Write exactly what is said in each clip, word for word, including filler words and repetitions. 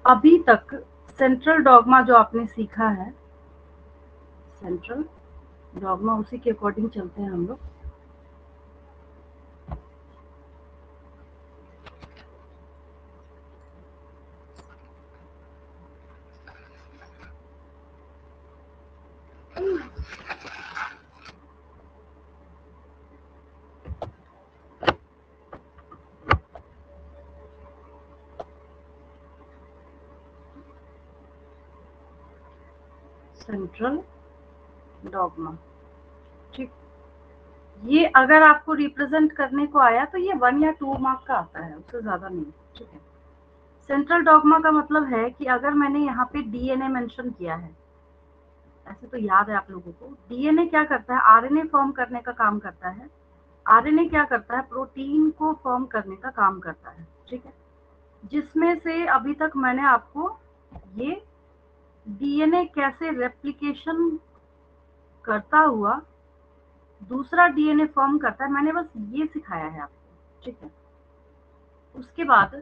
अभी तक central dogma जो आपने सीखा है, सेंट्रल डॉगमा, उसी के अकॉर्डिंग चलते हैं हम लोग। सेंट्रल डॉगमा, ठीक। ये अगर आपको रिप्रेजेंट करने को आया तो ये वन या टू मार्क का आता है, उससे ज्यादा नहीं, ठीक है। सेंट्रल डॉगमा का मतलब है कि अगर मैंने यहाँ पे डीएनए मेंशन किया है, ऐसे तो याद है आप लोगों को, डीएनए क्या करता है, आरएनए फॉर्म करने का काम करता है। आरएनए क्या करता है, प्रोटीन को फॉर्म करने का काम करता है, ठीक है। जिसमें से अभी तक मैंने आपको ये डीएनए कैसे रेप्लिकेशन करता हुआ दूसरा डीएनए फॉर्म करता है, मैंने बस ये सिखाया है आपको, ठीक है। उसके बाद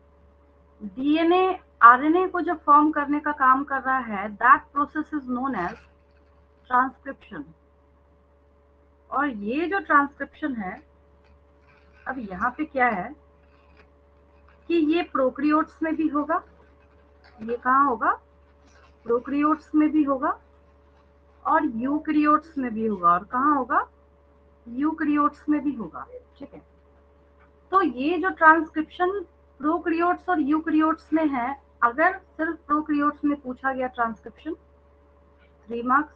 डीएनए आरएनए को जब फॉर्म करने का काम कर रहा है, that process is known as transcription. और ये जो ट्रांसक्रिप्शन है, अब यहाँ पे क्या है कि ये प्रोकैरियोट्स में भी होगा, ये कहाँ होगा, प्रोकैरियोट्स में भी होगा और यूकैरियोट्स में भी होगा, और कहाँ होगा, यूकैरियोट्स में भी होगा, ठीक है। तो ये जो ट्रांसक्रिप्शन प्रोकैरियोट्स और यूकैरियोट्स में है, अगर सिर्फ प्रोकैरियोट्स में पूछा गया ट्रांसक्रिप्शन, थ्री मार्क्स।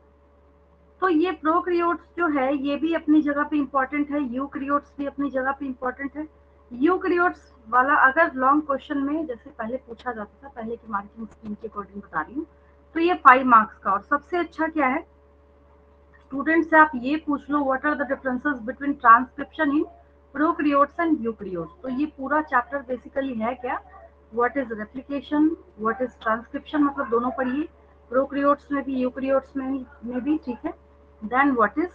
तो ये प्रोकैरियोट्स जो है ये भी अपनी जगह पे इंपॉर्टेंट है, यूकैरियोट्स भी अपनी जगह पे इंपॉर्टेंट है। यूकैरियोट्स वाला अगर लॉन्ग क्वेश्चन में जैसे पहले पूछा जाता था, पहले की मार्किंग स्कीम के अकॉर्डिंग बता रही हूँ, तो ये फाइव मार्क्स का। और सबसे अच्छा क्या है, स्टूडेंट से आप ये पूछ लो, what are the differences between transcription in prokaryotes and eukaryotes. तो ये पूरा चैप्टर बेसिकली है क्या, what is replication, what is transcription, मतलब दोनों पढ़िए, प्रोकैरियोट्स में भी यूकैरियोट्स में, में भी, ठीक है। देन व्हाट इज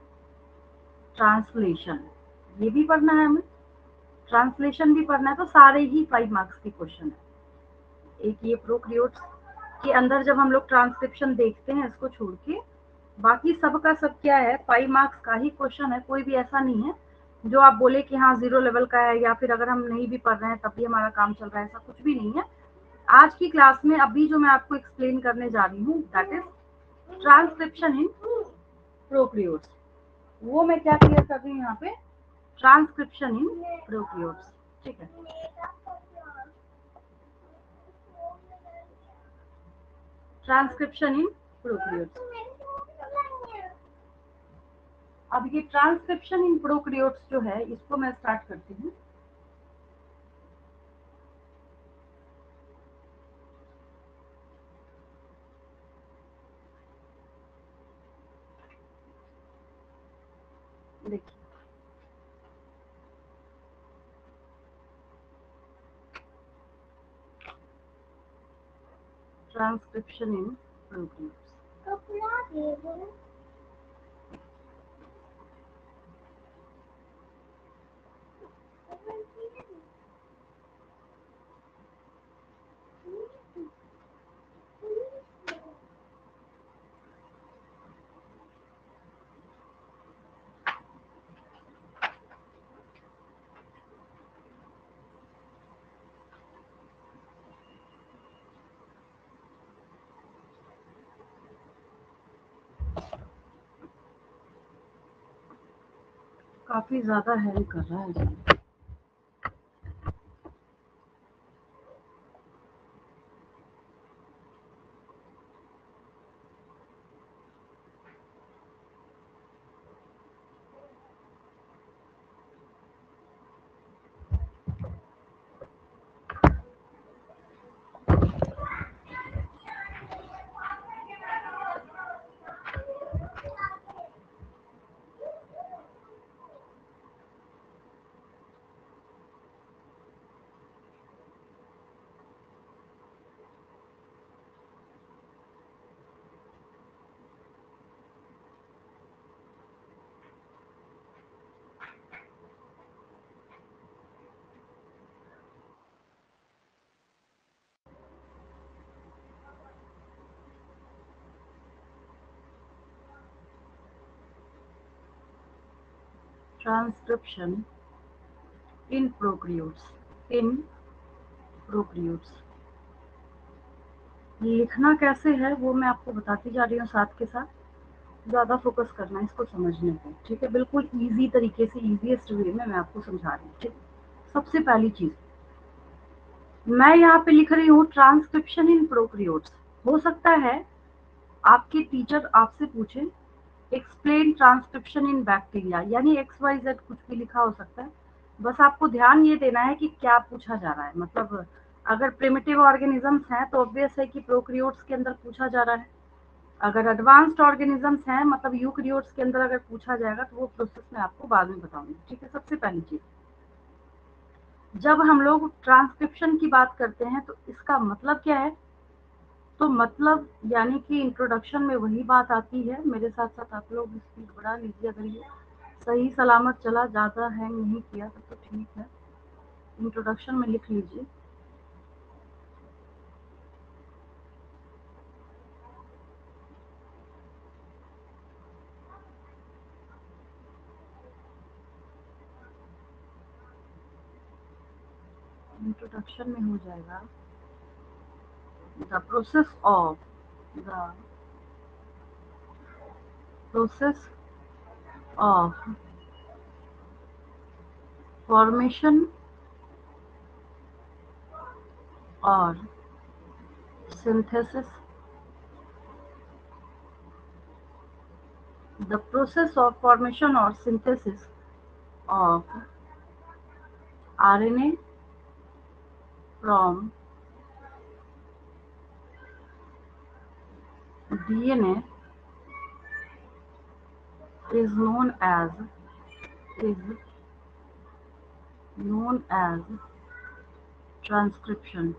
ट्रांसलेशन, ये भी पढ़ना है हमें, ट्रांसलेशन भी पढ़ना है। तो सारे ही फाइव मार्क्स के क्वेश्चन है। एक ये प्रोकैरियोट्स के अंदर जब हम लोग ट्रांसक्रिप्शन देखते हैं, इसको छोड़ के बाकी सब का सब क्या है, फाइव मार्क्स का ही क्वेश्चन है। कोई भी ऐसा नहीं है जो आप बोले कि हाँ जीरो लेवल का है, या फिर अगर हम नहीं भी पढ़ रहे हैं तब भी हमारा काम चल रहा है, ऐसा कुछ भी नहीं है। आज की क्लास में अभी जो मैं आपको एक्सप्लेन करने जा रही हूँ, that is transcription in prokaryotes. वो मैं क्या क्लियर कर रही हूँ यहाँ पे, ट्रांसक्रिप्शन इन प्रोकैरियोट्स, ठीक है। Transcription in prokaryotes. अब ये ट्रांसक्रिप्शन इन प्रोकैरियोट्स जो है, इसको मैं स्टार्ट करती हूँ। देखिए, ट्रांसक्रिप्शन इन प्रोकैरियोट्स। काफी ज्यादा हैंग कर रहा है। Transcription in prokaryotes, in prokaryotes. लिखना कैसे है वो मैं आपको बताती जा रही हूँ साथ के साथ, ज़्यादा फोकस करना है इसको समझने पे, ठीक है। बिल्कुल इजी तरीके से, इजीएस्ट वे में मैं आपको समझा रही हूँ, ठीक। सबसे पहली चीज़ मैं यहाँ पे लिख रही हूँ ट्रांसक्रिप्शन इन प्रोकैरियोट्स। हो सकता है आपके टीचर आपसे पूछे एक्सप्लेन ट्रांसक्रिप्शन इन बैक्टीरिया, यानी एक्स वाई जेड कुछ भी लिखा हो सकता है। बस आपको ध्यान ये देना है कि क्या पूछा जा रहा है। मतलब अगर प्रिमिटिव ऑर्गेनिजम्स हैं तो ऑब्वियस है कि प्रोकैरियोट्स के अंदर पूछा जा रहा है। अगर एडवांस्ड ऑर्गेनिजम्स हैं, मतलब यूकैरियोट्स के अंदर अगर पूछा जाएगा तो वो प्रोसेस मैं आपको बाद में बताऊंगी, ठीक है। सबसे पहली चीज, जब हम लोग ट्रांसक्रिप्शन की बात करते हैं तो इसका मतलब क्या है? तो मतलब यानी कि इंट्रोडक्शन में वही बात आती है, मेरे साथ साथ आप लोग स्पीड बढ़ा लीजिए। अगर ये सही सलामत चला, ज़्यादा हैंग नहीं किया तब तो ठीक है। इंट्रोडक्शन में लिख लीजिए। इंट्रोडक्शन में हो जाएगा the process of the process of formation और synthesis, the process of formation or synthesis of R N A from D N A is known as is known as transcription,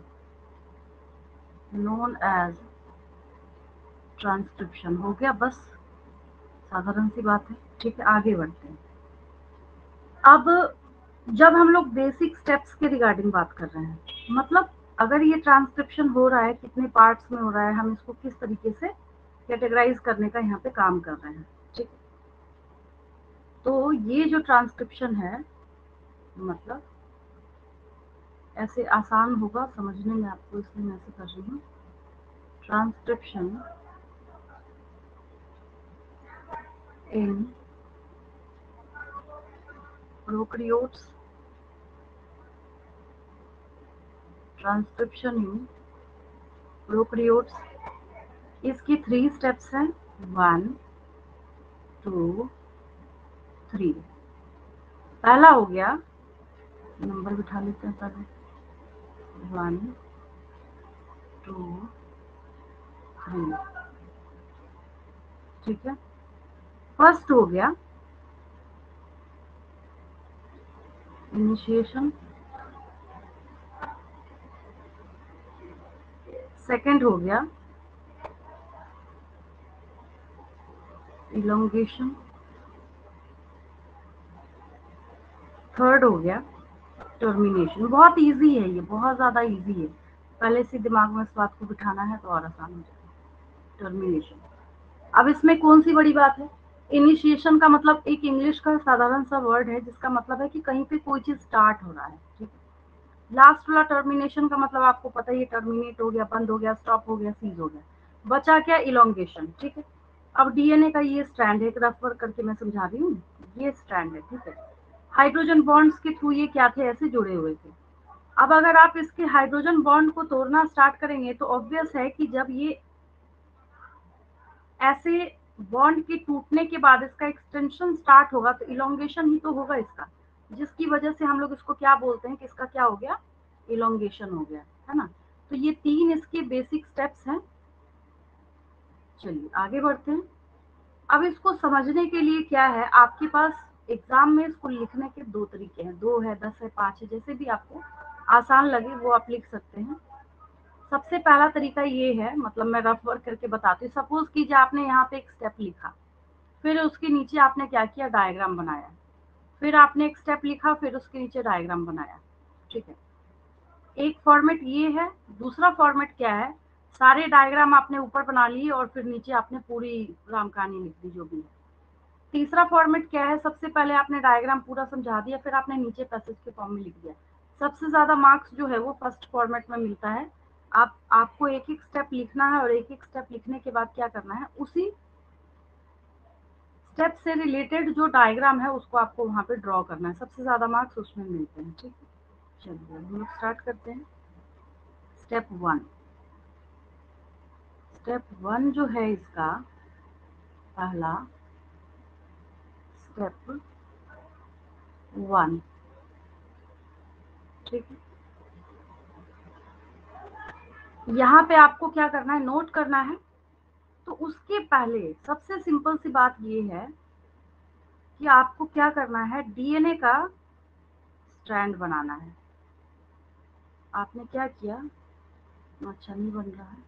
known as transcription. हो गया, बस साधारण सी बात है, ठीक है। आगे बढ़ते हैं। अब जब हम लोग बेसिक स्टेप्स के रिगार्डिंग बात कर रहे हैं, मतलब अगर ये ट्रांसक्रिप्शन हो रहा है, कितने पार्ट्स में हो रहा है, हम इसको किस तरीके से कैटेगराइज करने का यहाँ पे काम कर रहे हैं, ठीक है। तो ये जो ट्रांसक्रिप्शन है, मतलब ऐसे आसान होगा समझने में आपको, इसलिए मैं ऐसे कर रही हूँ। Transcription in prokaryotes, transcription in prokaryotes, इसकी थ्री स्टेप्स हैं, वन टू थ्री। पहला हो गया, नंबर बिठा लेते हैं पहले, वन टू थ्री, ठीक है। फर्स्ट हो गया इनिशिएशन, सेकंड हो गया इलोंगेशन, थर्ड हो गया टर्मिनेशन। बहुत इजी है ये, बहुत ज़्यादा इजी है। पहले से दिमाग में इस बात को बिठाना है तो और आसान हो जाएगा। टर्मिनेशन। अब इसमें कौन सी बड़ी बात है? इनिशिएशन का मतलब एक इंग्लिश का साधारण सा वर्ड है जिसका मतलब है कि कहीं पे कोई चीज स्टार्ट हो रहा है, ठीक है। लास्ट वाला टर्मिनेशन का मतलब आपको पता ही है, टर्मिनेट हो गया, बंद हो गया, स्टॉप हो गया, सीज हो गया। बचा क्या? इलोंगेशन, ठीक है। अब डीएनए का ये स्ट्रैंड है, एक रेफर करके मैं समझा रही हूँ, ये स्ट्रैंड है, ठीक है। हाइड्रोजन बॉन्ड्स के थ्रू ये क्या थे? ऐसे जुड़े हुए थे। अब अगर आप इसके हाइड्रोजन बॉन्ड को तोड़ना स्टार्ट करेंगे तो ऑब्वियस है कि जब ये ऐसे बॉन्ड के टूटने के बाद इसका एक्सटेंशन स्टार्ट होगा तो इलोंगेशन ही तो होगा इसका, जिसकी वजह से हम लोग इसको क्या बोलते हैं कि इसका क्या हो गया? इलोंगेशन हो गया, है ना। तो ये तीन इसके बेसिक स्टेप्स हैं। चलिए आगे बढ़ते हैं। अब इसको समझने के लिए क्या है, आपके पास एग्जाम में इसको लिखने के दो तरीके हैं, दो है, दस है, पांच है, जैसे भी आपको आसान लगे वो आप लिख सकते हैं। सबसे पहला तरीका ये है, मतलब मैं रफ वर्क करके बताती हूँ। सपोज कीजिए आपने यहाँ पे एक स्टेप लिखा, फिर उसके नीचे आपने क्या किया? डायग्राम बनाया। फिर आपने एक स्टेप लिखा, फिर उसके नीचे डायग्राम बनाया, ठीक है। एक फॉर्मेट ये है। दूसरा फॉर्मेट क्या है? सारे डायग्राम आपने ऊपर बना लिए और फिर नीचे आपने पूरी राम कहानी लिख दी, जो भी है। तीसरा फॉर्मेट क्या है, सबसे पहले आपने डायग्राम पूरा समझा दिया, फिर आपने नीचे पैसेज के फॉर्म में लिख दिया। सबसे ज्यादा मार्क्स जो है वो फर्स्ट फॉर्मेट में मिलता है। आप आपको एक एक स्टेप लिखना है और एक एक स्टेप लिखने के बाद क्या करना है, उसी स्टेप से रिलेटेड जो डायग्राम है उसको आपको वहां पे ड्रॉ करना है। सबसे ज्यादा मार्क्स उसमें मिलते हैं। ठीक है, चलिए हम लोग स्टार्ट करते हैं। Step one. स्टेप वन जो है इसका पहला स्टेप वन। ठीक है, यहाँ पे आपको क्या करना है, नोट करना है। तो उसके पहले सबसे सिंपल सी बात ये है कि आपको क्या करना है, डीएनए का स्ट्रैंड बनाना है। आपने क्या किया, अच्छा नहीं बन रहा है,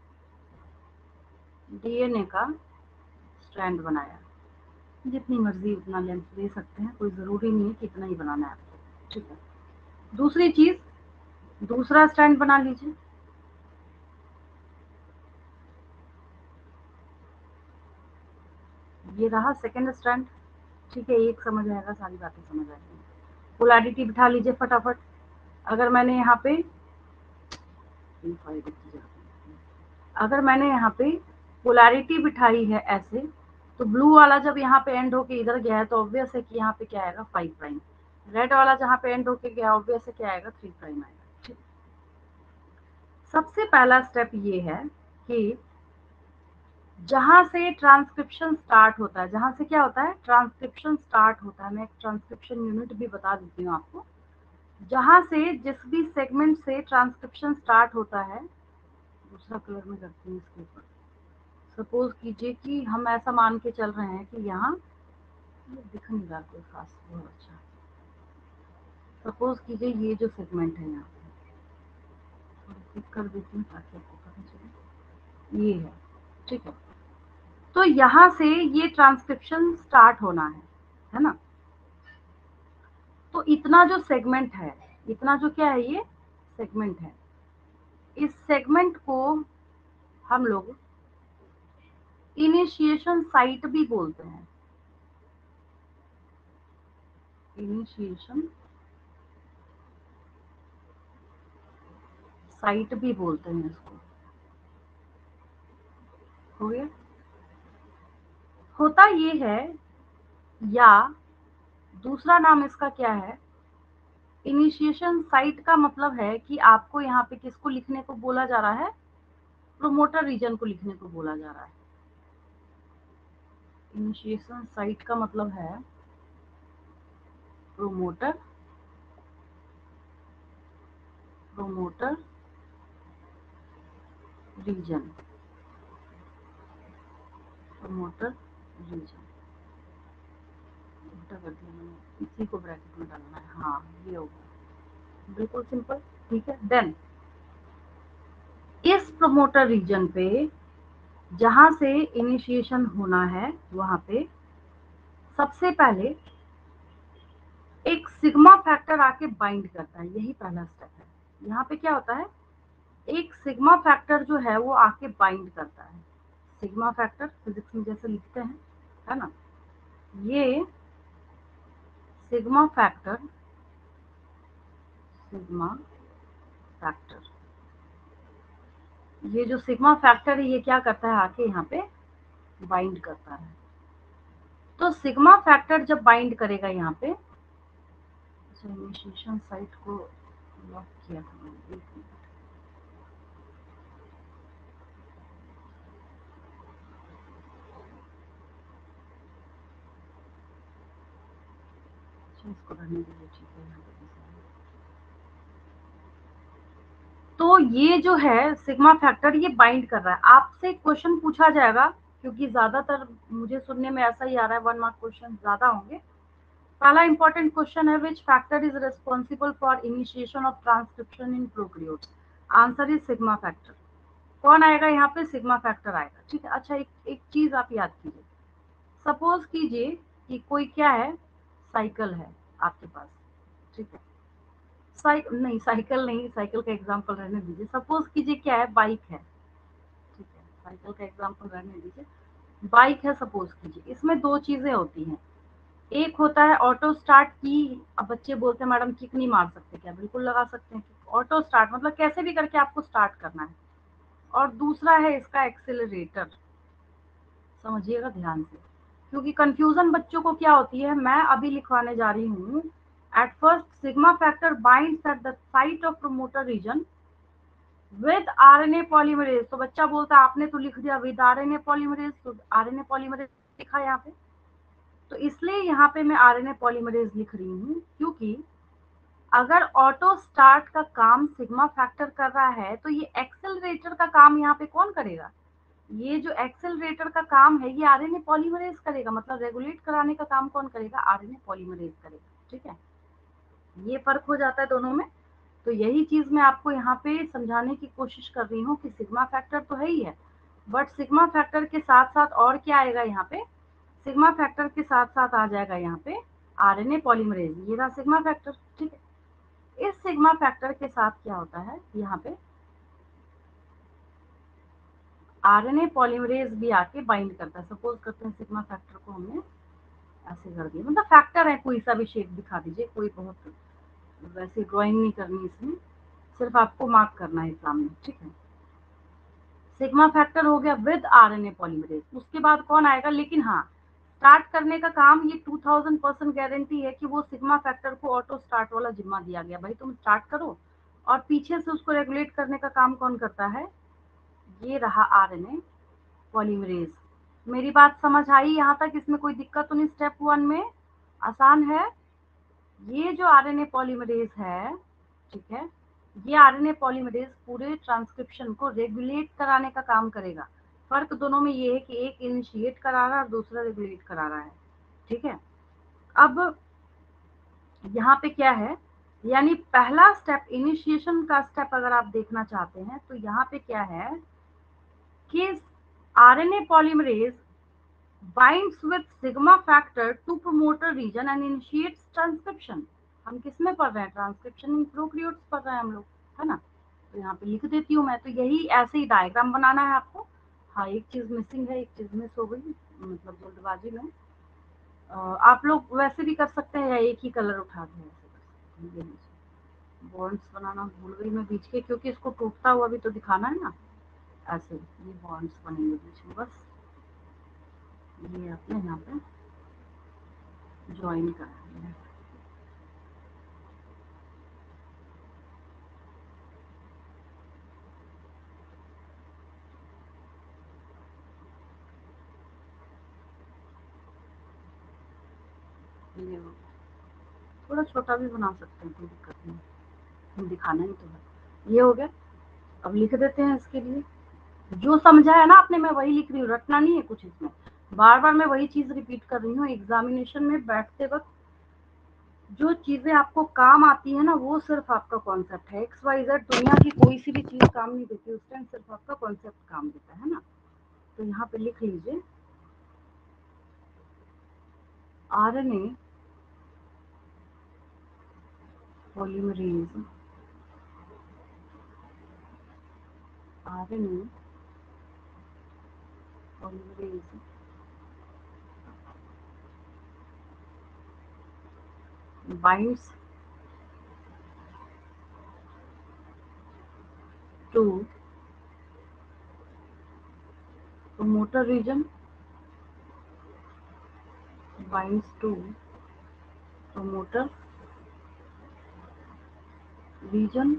डीएनए का स्ट्रैंड बनाया। जितनी मर्जी उतना लेंथ दे सकते हैं, कोई जरूरी नहीं है कि इतना ही बनाना है आपको। ठीक है, दूसरी चीज, दूसरा स्ट्रैंड बना लीजिए। ये रहा सेकेंड स्ट्रैंड। ठीक है, एक समझ आएगा, सारी बातें समझ आएगी। पोलैरिटी बिठा लीजिए फटाफट। अगर मैंने यहाँ पे अगर मैंने यहाँ पे पोलैरिटी बिठाई है ऐसे, तो ब्लू वाला जब यहाँ पे एंड होके इधर गया है तो ऑब्वियस है कि यहाँ पे क्या आएगा, फाइव प्राइम। रेड वाला जहाँ पे एंड होके गया ऑब्वियस है क्या आएगा, थ्री प्राइम आएगा। ठीक, सबसे पहला स्टेप ये है कि जहां से ट्रांसक्रिप्शन स्टार्ट होता है, जहां से क्या होता है, ट्रांसक्रिप्शन स्टार्ट होता है। मैं एक ट्रांसक्रिप्शन यूनिट भी बता देती हूँ आपको। जहां से जिस भी सेगमेंट से ट्रांसक्रिप्शन स्टार्ट होता है, दूसरा कलर में करती हूँ इसके ऊपर। सपोज कीजिए कि हम ऐसा मान के चल रहे हैं कि यहाँ दिख नहीं रहा कोई खास, बहुत अच्छा। सपोज कीजिए ये जो सेगमेंट है यहाँ पे क्लिक कर देती हूँ ताकि आपको पता चले, ये है। ठीक है, तो यहाँ से ये ट्रांसक्रिप्शन स्टार्ट होना है, है ना। तो इतना जो सेगमेंट है, इतना जो क्या है, ये सेगमेंट है। इस सेगमेंट को हम लोग इनिशिएशन साइट भी बोलते हैं। इनिशिएशन साइट भी बोलते हैं इसको। हो गया। होता ये है, या दूसरा नाम इसका क्या है, इनिशिएशन साइट का मतलब है कि आपको यहाँ पे किसको लिखने को बोला जा रहा है, प्रोमोटर रीजन को लिखने को बोला जा रहा है। इनिशिएशन साइट का मतलब है promoter promoter region promoter region उल्टा कर दिया मैंने, इसी को ब्रैकेट में डालना है। हाँ, ये हो गया, बिल्कुल सिंपल। ठीक है, देन इस प्रोमोटर रीजन पे जहां से इनिशिएशन होना है, वहां पे सबसे पहले एक सिग्मा फैक्टर आके बाइंड करता है। यही पहला स्टेप है। यहाँ पे क्या होता है, एक सिग्मा फैक्टर जो है वो आके बाइंड करता है। सिग्मा फैक्टर फिजिक्स में जैसे लिखते हैं, है ना, ये सिग्मा फैक्टर सिग्मा फैक्टर ये जो सिग्मा फैक्टर है ये क्या करता है, आके यहाँ पे बाइंड करता है। तो सिग्मा फैक्टर जब बाइंड करेगा यहाँ पे, इनिशिएशन साइट को लॉक किया था मैंने, एक मिनट, इसको रहने दीजिए। ठीक है, यहाँ पे तो ये जो है सिग्मा फैक्टर ये बाइंड कर रहा है। आपसे क्वेश्चन पूछा जाएगा, क्योंकि ज्यादातर मुझे सुनने में ऐसा ही आ रहा है, वन मार्क क्वेश्चन ज्यादा होंगे। पहला इंपॉर्टेंट क्वेश्चन है, which factor is responsible for initiation of transcription in prokaryotes. Answer is sigma factor. कौन आएगा यहाँ पे, सिग्मा फैक्टर आएगा। ठीक है, अच्छा एक एक चीज आप याद कीजिए। सपोज कीजिए कि कोई क्या है, साइकिल है आपके पास। ठीक है, साइकिल नहीं, साइकिल नहीं, साइकिल का एग्जांपल रहने दीजिए। सपोज कीजिए क्या है, बाइक है। ठीक है, साइकिल का एग्जांपल रहने दीजिए, बाइक है सपोज कीजिए। इसमें दो चीजें होती हैं, एक होता है ऑटो स्टार्ट की। अब बच्चे बोलते हैं मैडम किक नहीं मार सकते क्या? बिल्कुल लगा सकते हैं। ऑटो स्टार्ट मतलब कैसे भी करके आपको स्टार्ट करना है। और दूसरा है इसका एक्सेलरेटर। समझिएगा ध्यान से, क्योंकि कंफ्यूजन बच्चों को क्या होती है, मैं अभी लिखवाने जा रही हूँ। At first sigma factor binds at the site of promoter region with RNA polymerase. तो बच्चा बोलता है आपने तो लिख दिया विद आरएनए पॉलीमरेज, तो आरएनए पॉलीमरेज लिखा यहाँ पे। तो इसलिए यहाँ पे मैं आरएनए पॉलीमरेज लिख रही हूँ, क्योंकि अगर ऑटो स्टार्ट का काम सिग्मा फैक्टर कर रहा है तो ये एक्सेलरेटर का काम यहाँ पे कौन करेगा? ये जो एक्सेलरेटर का काम है ये आरएनए पॉलीमरेज करेगा। मतलब रेगुलेट कराने का काम कौन करेगा? आरएनए पॉलीमरेज करेगा। ठीक है, ये फर्क हो जाता है दोनों में। तो यही चीज मैं आपको यहाँ पे समझाने की कोशिश कर रही हूँ कि सिग्मा फैक्टर तो है ही है, बट सिग्मा फैक्टर के साथ साथ और क्या आएगा यहाँ पे? सिग्मा फैक्टर के साथ साथ आ जाएगा यहाँ पे आरएनए पॉलीमरेज। ये रहा सिग्मा फैक्टर। ठीक है, इस सिग्मा फैक्टर के साथ क्या होता है यहाँ पे, आरएनए पॉलीमरेज भी आके बाइंड करता है। सपोज करते हैं सिग्मा फैक्टर को हमने ऐसे कर दिया, मतलब फैक्टर है कोई सा भी शेप दिखा दीजिए, कोई बहुत वैसे ड्राइंग नहीं करनी इसमें, सिर्फ आपको मार्क करना है एग्जाम में। ठीक है, सिग्मा फैक्टर हो गया विद आरएनए पॉलीमरेज। उसके बाद कौन आएगा? लेकिन हाँ, स्टार्ट करने का काम ये टू थाउजेंड परसेंट गारंटी है कि वो सिग्मा फैक्टर को ऑटो स्टार्ट वाला जिम्मा दिया गया, भाई तुम स्टार्ट करो। और पीछे से उसको रेगुलेट करने का काम कौन करता है? ये रहा आरएनए पॉलीमरेज। मेरी बात समझ आई यहाँ तक? इसमें कोई दिक्कत तो नहीं? स्टेप वन में आसान है। ये जो आरएनए पॉलीमरेज है, ठीक है, ये आरएनए पॉलीमरेज पूरे ट्रांसक्रिप्शन को रेगुलेट कराने का काम करेगा। फर्क दोनों में ये है कि एक इनिशिएट करा रहा है और दूसरा रेगुलेट करा रहा है। ठीक है, अब यहाँ पे क्या है, यानी पहला स्टेप इनिशिएशन का स्टेप अगर आप देखना चाहते हैं तो यहाँ पे क्या है कि RNA polymerase binds with sigma factor to promoter region and initiates transcription। हम किस में पढ़ रहे हैं? ट्रांसक्रिप्शन इन प्रोकैरियोट्स पढ़ रहे हैं हम लोग, है ना। तो यहाँ पे लिख देती हूँ मैं। तो यही ऐसे ही डायग्राम बनाना है आपको। हाँ, एक चीज मिसिंग है, एक चीज मिस हो गई, मतलब जल्दबाजी में। अ, आप लोग वैसे भी कर सकते हैं या एक ही कलर उठा के ऐसे कर सकते हैं। बॉन्ड्स बनाना भूल गई मैं बीच के, क्योंकि इसको टूटता हुआ भी तो दिखाना है ना। ऐसे ये बॉन्ड्स बनेंगे बीच में, बस ये आपने यहाँ पे ज्वाइन करा है। ये थोड़ा छोटा भी बना सकते हैं, कोई दिक्कत नहीं, हम दिखाना ही तो है। ये हो गया। अब लिख देते हैं इसके लिए। जो समझा है ना आपने, मैं वही लिख रही हूँ, रटना नहीं है कुछ इसमें। बार बार मैं वही चीज रिपीट कर रही हूँ। एग्जामिनेशन में बैठते वक्त जो चीजें आपको काम आती है ना, वो सिर्फ आपका कॉन्सेप्ट है। एक्स वाई जेड दुनिया की कोई सी भी चीज काम नहीं देती, उस टाइम सिर्फ आपका कॉन्सेप्ट काम देता है ना। तो यहाँ पे लिख लीजिए RNA polymerase, RNA polymerase binds to promoter region, binds to promoter region।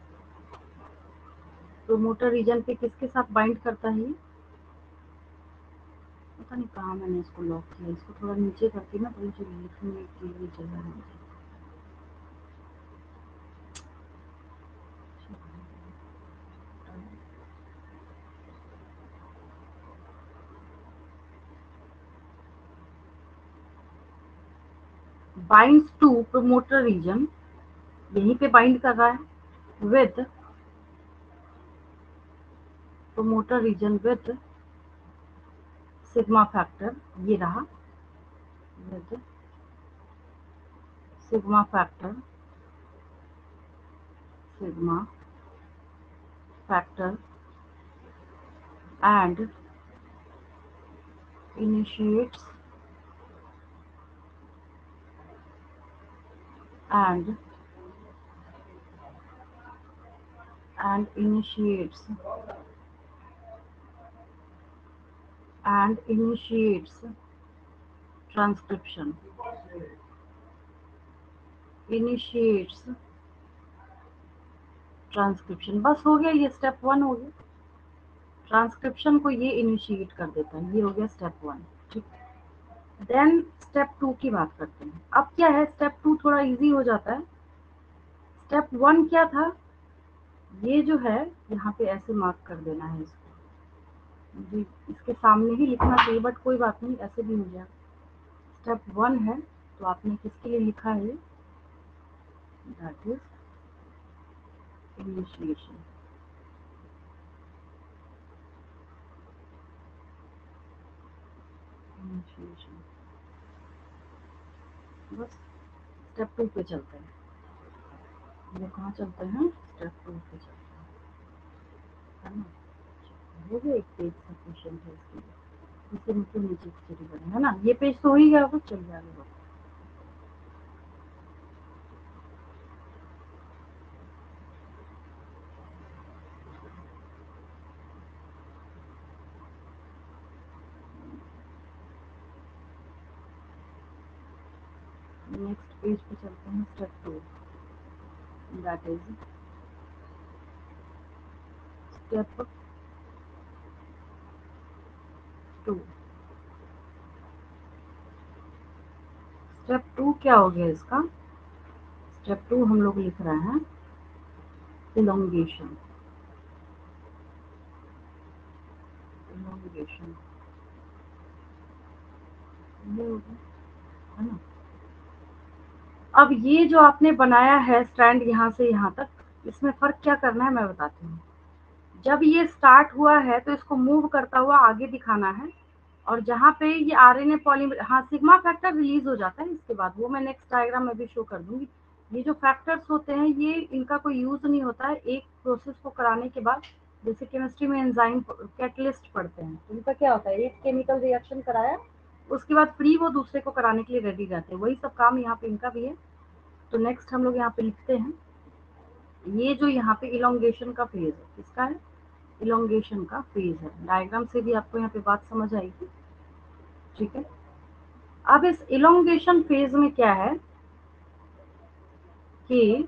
Promoter region पे किसके साथ बाइंड करता है ये? पता नहीं कहाँ मैंने इसको लॉक किया। इसको थोड़ा नीचे करती ना तो मुझे लिखने के लिए जगह है। बाइंड्स टू प्रोमोटर रीजन, यहीं पे बाइंड कर रहा है with promoter region with sigma factor. ये रहा with sigma factor, sigma factor and initiates and and initiates and initiates transcription initiates transcription. बस हो गया, ये स्टेप वन हो गया। ट्रांसक्रिप्शन को ये इनिशिएट कर देता है, ये हो गया स्टेप वन। ठीक, देन स्टेप टू की बात करते हैं। अब क्या है, स्टेप टू थोड़ा इजी हो जाता है। स्टेप वन क्या था, ये जो है यहाँ पे ऐसे मार्क कर देना है इसको, जी इसके सामने ही लिखना चाहिए बट कोई बात नहीं, ऐसे भी हो जाएगा। स्टेप वन है तो आपने किसके लिए लिखा है, दैट इज इनिशिएशन। इनिशिएशन बस। स्टेप टू पे चलते हैं, वो कहाँ चलते हैं, स्टेप टू पे चलते हैं, है ना। हो गया, एक पेज सफिशिएंट है इसके लिए, इससे नीचे नीचे चली बने, है ना। ये पेज तो हो ही गया, कुछ चल जाएगा। नेक्स्ट पेज पे चलते हैं, step two, that is step two. Step two क्या हो गया इसका, स्टेप टू हम लोग लिख रहे हैं इलोंगेशन। इलोंगेशन ये हो गया, है ना। अब ये जो आपने बनाया है स्ट्रैंड यहाँ से यहाँ तक, इसमें फर्क क्या करना है मैं बताती हूँ। जब ये स्टार्ट हुआ है तो इसको मूव करता हुआ आगे दिखाना है, और जहाँ पे ये आरएनए पॉलीमर, हाँ सिग्मा फैक्टर रिलीज हो जाता है इसके बाद, वो मैं नेक्स्ट डायग्राम में भी शो कर दूंगी। ये जो फैक्टर्स होते हैं ये इनका कोई यूज नहीं होता है एक प्रोसेस को कराने के बाद। जैसे केमिस्ट्री में एंजाइम कैटलिस्ट पढ़ते हैं, तो इनका क्या होता है, एक केमिकल रिएक्शन कराया उसके बाद फ्री वो दूसरे को कराने के लिए रेडी रहते हैं, वही सब काम यहाँ पे इनका भी है। तो नेक्स्ट हम लोग यहाँ पे लिखते हैं, ये जो यहाँ पे इलोंगेशन का फेज है, किसका है, इलोंगेशन का फेज है। डायग्राम से भी आपको यहाँ पे बात समझ आएगी, ठीक है। अब इस इलोंगेशन फेज में क्या है कि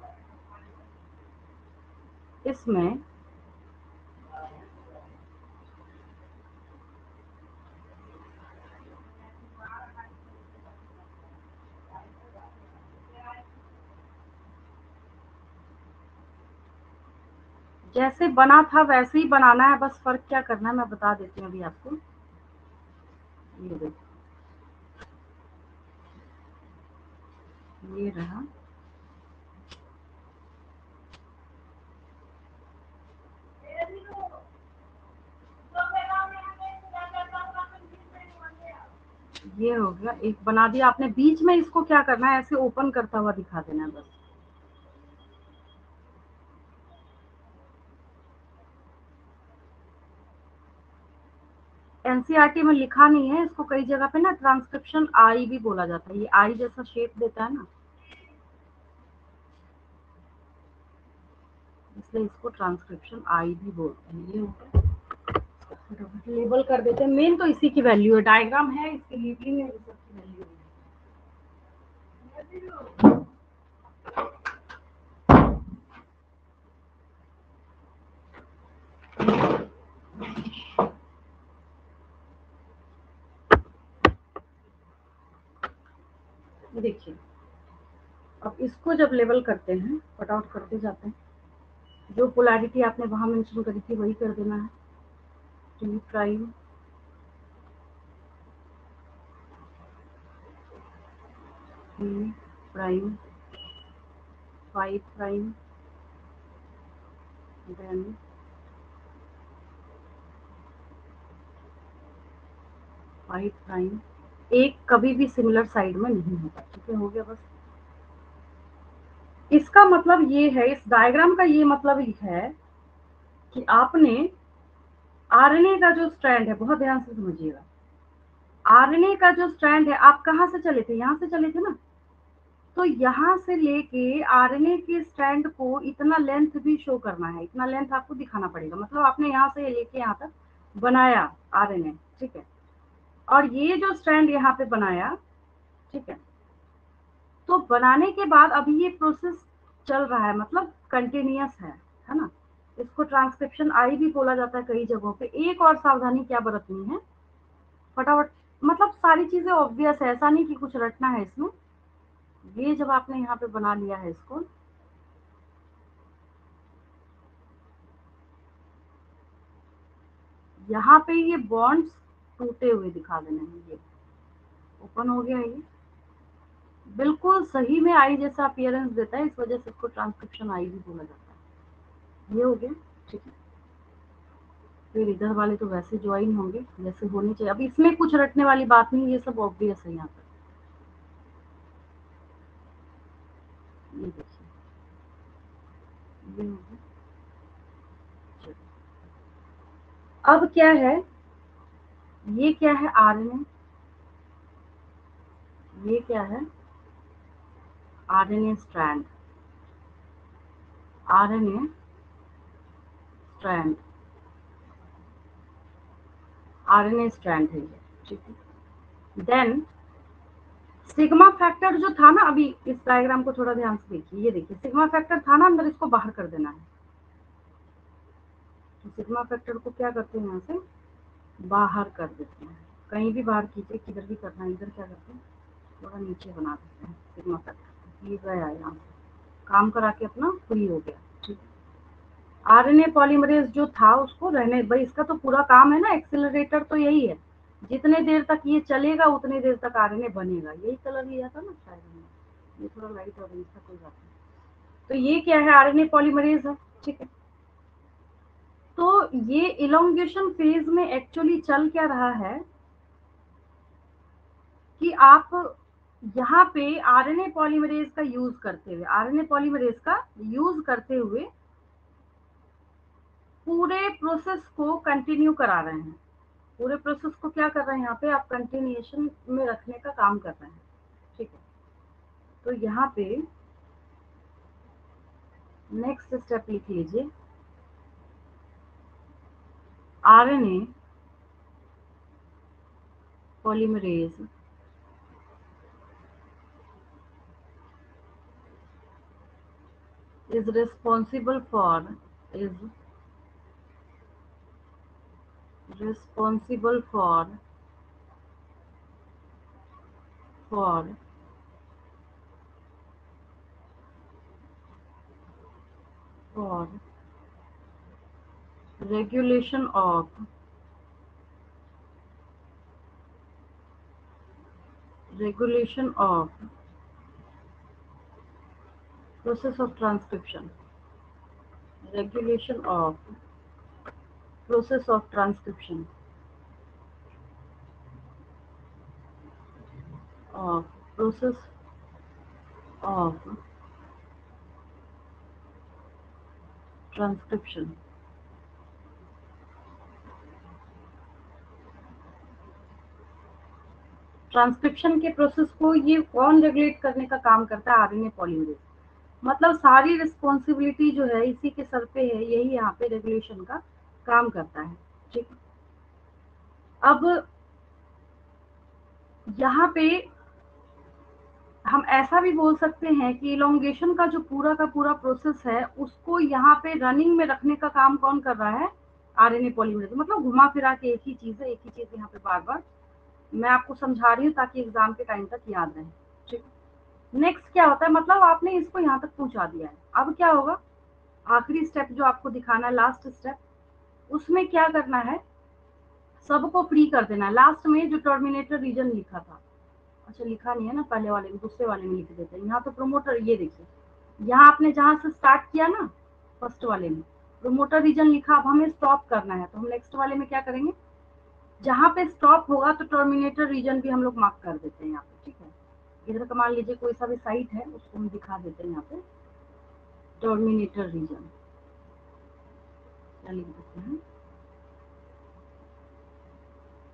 इसमें जैसे बना था वैसे ही बनाना है, बस फर्क क्या करना है मैं बता देती हूँ अभी आपको। ये देखो, ये रहा, ये हो गया, एक बना दिया आपने। बीच में इसको क्या करना है, ऐसे ओपन करता हुआ दिखा देना है बस। एनसीईआरटी में लिखा नहीं है इसको, कई जगह पे ना ट्रांसक्रिप्शन आई भी बोला जाता है, ये आई जैसा शेप देता है ना, इसलिए इसको ट्रांसक्रिप्शन आई भी बोलते हैं। ये हो गया, लेबल कर देते हैं। मेन तो इसी की वैल्यू है, डायग्राम है इसकी लेबलिंग है, सब की वैल्यू है। देखिए, अब इसको जब लेबल करते हैं, कट आउट करते जाते हैं, जो पोलैरिटी आपने वहां मेंशन करी थी वही कर देना है। T prime, T prime, five prime, then five prime. एक कभी भी सिमिलर साइड में नहीं होता, ठीक है, हो गया बस। इसका मतलब ये है, इस डायग्राम का ये मतलब ही है कि आपने आरएनए का जो स्ट्रैंड है, बहुत ध्यान से समझिएगा, आरएनए का जो स्ट्रैंड है, आप कहाँ से चले थे, यहाँ से चले थे ना, तो यहाँ से लेके आरएनए के स्ट्रैंड को इतना लेंथ भी शो करना है, इतना लेंथ आपको दिखाना पड़ेगा। मतलब आपने यहाँ से लेके यहाँ तक बनाया आरएनए, ठीक है, और ये जो स्ट्रैंड यहाँ पे बनाया, ठीक है, तो बनाने के बाद अभी ये प्रोसेस चल रहा है, मतलब कंटिन्यूअस है है ना। इसको ट्रांसक्रिप्शन आई भी बोला जाता है कई जगहों पे। एक और सावधानी क्या बरतनी है, फटाफट, मतलब सारी चीजें ऑब्वियस है, ऐसा नहीं कि कुछ रटना है इसमें। ये जब आपने यहाँ पे बना लिया है इसको, यहाँ पे ये बॉन्ड्स टूटे हुए दिखा देने हैं। ये ओपन हो गया, ये बिल्कुल सही में आई जैसा अपीयरेंस देता है, इस वजह से इसको ट्रांसक्रिप्शन आई भी बोला जाता है। ये हो गया, ठीक है। फिर इधर वाले तो वैसे ज्वाइन होंगे जैसे होने चाहिए। अब इसमें कुछ रटने वाली बात नहीं, ये सब ऑब्वियस है यहाँ पर। ये देखिए, ये हो गया। चलो, अब क्या है, ये क्या है आरएनए, ये क्या है RNA strand, RNA strand, RNA strand है ये, ठीक है। देन सिग्मा फैक्टर जो था ना, अभी इस डायग्राम को थोड़ा ध्यान से देखिए, ये देखिए सिग्मा फैक्टर था ना अंदर, इसको बाहर कर देना है। तो सिग्मा फैक्टर को क्या करते हैं, यहाँ से बाहर कर देते हैं। कहीं भी बाहर कीजिए, किधर भी करना है। इधर क्या करते हैं, थोड़ा नीचे बना देते हैं सिग्मा फैक्टर। ये गया यहाँ से, काम करा के अपना फ्री हो गया, ठीक है। आरएनए पॉलीमरेज जो था उसको रहने भाई, इसका तो पूरा काम है ना, एक्सेलरेटर तो यही है। जितने देर तक ये चलेगा उतने देर तक आरएनए बनेगा। यही कलर लिया था ना शायद हमने, ये थोड़ा लाइट ऑरेंज था, कोई बात नहीं। तो ये क्या है, आरएनए पॉलीमरेज है, ठीक है। तो ये इलोंगेशन फेज में एक्चुअली चल क्या रहा है कि आप यहाँ पे आरएनए पॉलीमरेज का यूज करते हुए, आरएनए पॉलीमरेज का यूज करते हुए पूरे प्रोसेस को कंटिन्यू करा रहे हैं। पूरे प्रोसेस को क्या कर रहे हैं, यहाँ पे आप कंटिन्यूएशन में रखने का काम कर रहे हैं, ठीक है। तो यहाँ पे नेक्स्ट स्टेप लिख लीजिए, RNA polymerase is responsible for is responsible for for for regulation of regulation of process of transcription, regulation of process of transcription of process of transcription. Transcription के प्रोसेस को ये कौन रेगुलेट करने का काम करता है, आरएनए पॉलीमरेज। मतलब सारी रिस्पॉन्सिबिलिटी जो है इसी के सर पे है, यही यहाँ पे रेगुलेशन का काम करता है, ठीक। अब यहाँ पे हम ऐसा भी बोल सकते हैं कि इलोंगेशन का जो पूरा का पूरा प्रोसेस है उसको यहाँ पे रनिंग में रखने का काम कौन कर रहा है, आरएनए पॉलीमरेज। मतलब घुमा फिरा के एक ही चीज है, एक ही चीज यहाँ पे बार बार मैं आपको समझा रही हूँ ताकि एग्जाम के टाइम तक याद रहे, ठीक। नेक्स्ट क्या होता है, मतलब आपने इसको यहाँ तक पहुंचा दिया है। अब क्या होगा, आखिरी स्टेप जो आपको दिखाना है, लास्ट स्टेप, उसमें क्या करना है, सबको फ्री कर देना है। लास्ट में जो टर्मिनेटर रीजन लिखा था, अच्छा लिखा नहीं है ना, पहले वाले में, दूसरे वाले में लिख देते हैं। यहाँ तो प्रोमोटर, ये देखिए यहाँ आपने जहां से स्टार्ट किया ना फर्स्ट वाले में प्रोमोटर रीजन लिखा, अब हमें स्टॉप करना है। तो हम नेक्स्ट वाले में क्या करेंगे, जहां पे स्टॉप होगा तो टर्मिनेटर रीजन भी हम लोग मार्क कर देते हैं यहाँ पे, ठीक है। इधर का मान लीजिए कोई सा भी साइट है उसको हम दिखा देते हैं यहाँ पे, टर्मिनेटर रीजन क्या लिख देते हैं,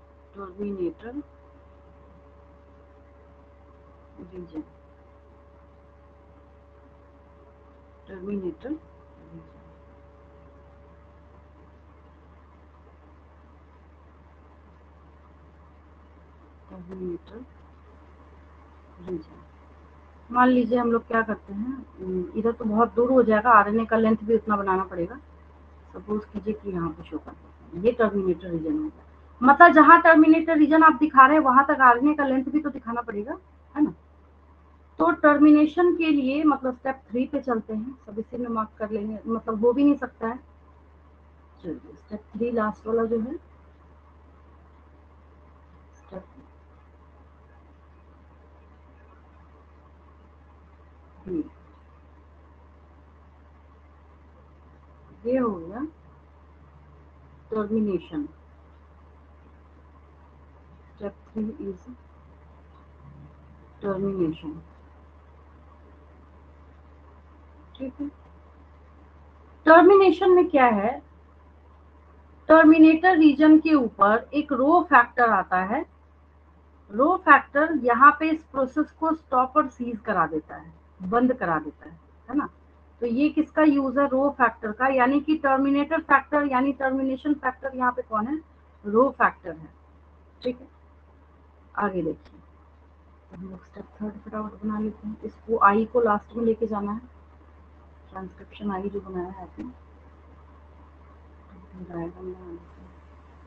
terminator region, terminator terminator region. मान लीजिए हम लोग क्या करते हैं, इधर तो बहुत दूर हो जाएगा, आरएनए का लेंथ भी उतना बनाना पड़ेगा। सपोज कीजिए कि यहाँ पे शो कर देते हैं, ये टर्मिनेटर रीजन हो गया। मतलब जहाँ टर्मिनेटर रीजन आप दिखा रहे हैं वहां तक आरएनए का लेंथ भी तो दिखाना पड़ेगा, है ना। तो टर्मिनेशन के लिए मतलब स्टेप थ्री पे चलते हैं, सब इसी में मार्क कर लेंगे, मतलब हो भी नहीं सकता है। चलिए स्टेप थ्री लास्ट वाला जो है, स्टेप थ्री ये हो गया termination. Step three is termination, ठीक है। टर्मिनेशन में क्या है, टर्मिनेटर रीजन के ऊपर एक रो फैक्टर आता है। रो फैक्टर यहाँ पे इस प्रोसेस को स्टॉप और सीज करा देता है, बंद करा देता है है ना। तो ये किसका यूज है, रो फैक्टर का, यानी कि टर्मिनेटर फैक्टर यानी टर्मिनेशन फैक्टर यहाँ पे कौन है, रो फैक्टर है, ठीक है। आगे देखिए, हम लोग स्टेप थर्ड फटाफट बना लेते हैं। इसको आई को लास्ट में लेके जाना है, ट्रांसक्रिप्शन आई जो बनाया है आपने, डायग्राम बना लेते हैं।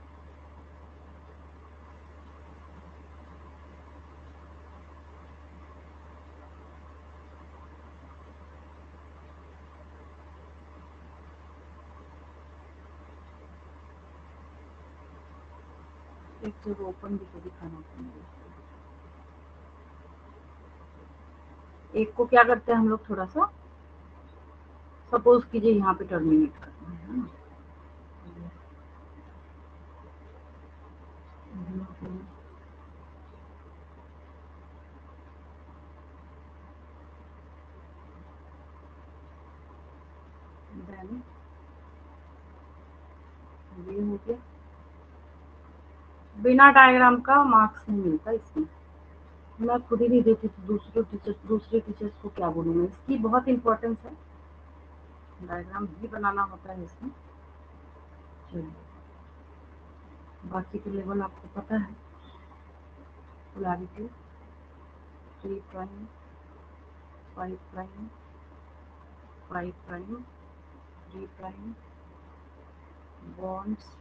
एक जगह ओपन भी तो दिखाना पड़ेगा। एक को क्या करते हैं हम लोग, थोड़ा सा सपोज कीजिए यहाँ पे टर्मिनेट करना है ना। देन ये हो गया, बिना डायग्राम का मार्क्स नहीं मिलता इसमें। मैं खुद ही नहीं देती थी, दूसरे टीचर्स दूसरे टीचर्स को क्या बोलूँ मैं, इसकी बहुत इंपॉर्टेंस है, डायग्राम भी बनाना होता है इसमें। चलिए बाकी तो लेवल आपको पता है, polarity three prime five prime five prime three prime bonds,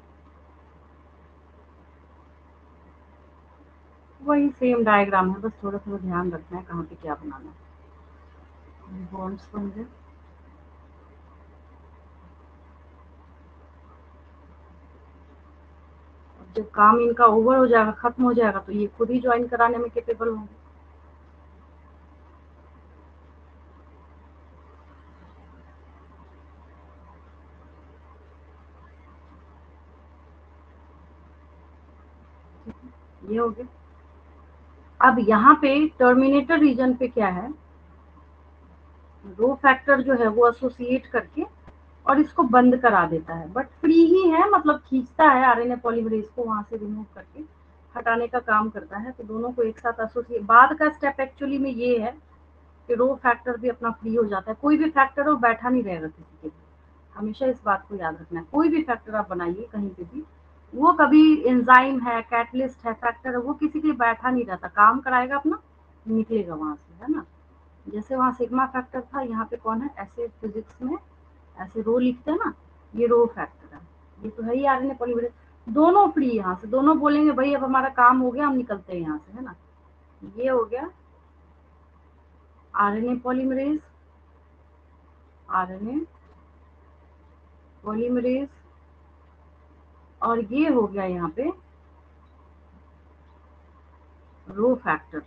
वही सेम डायग्राम है, बस थोड़ा थोड़ा ध्यान रखना है कहाँ पे क्या बनाना है। बॉन्ड्स बन गए, जब काम इनका ओवर हो जाएगा, खत्म हो जाएगा, तो ये खुद ही ज्वाइन कराने में कैपेबल होंगे। ये हो गया। अब यहाँ पे टर्मिनेटर रीजन पे क्या है, रो फैक्टर जो है वो एसोसिएट करके और इसको बंद करा देता है, बट फ्री ही है, मतलब खींचता है आरएनए पॉलीमरेज को वहां से रिमूव करके हटाने का काम करता है। तो दोनों को एक साथ एसोसिएट, बाद का स्टेप एक्चुअली में ये है कि रो फैक्टर भी अपना फ्री हो जाता है। कोई भी फैक्टर हो बैठा नहीं रहेगा किसी के भी, हमेशा इस बात को याद रखना है। कोई भी फैक्टर आप बनाइए कहीं पे भी, वो कभी एंजाइम है, कैटलिस्ट है, फैक्टर है, वो किसी के लिए बैठा नहीं रहता, काम कराएगा अपना, निकलेगा वहां से, है ना। जैसे वहाँ सिग्मा फैक्टर था, यहाँ पे कौन है, ऐसे फिजिक्स में ऐसे रो लिखते हैं ना, ये रो फैक्टर है, ये तो है ही आरएनए पॉलीमरेज। दोनों फ्री, यहाँ से दोनों बोलेंगे भाई अब हमारा काम हो गया, हम निकलते हैं यहाँ से, है ना। ये हो गया आरएनए पॉलीमरेज, आरएनए पॉलीमरेज, और ये हो गया यहाँ पे rho factor,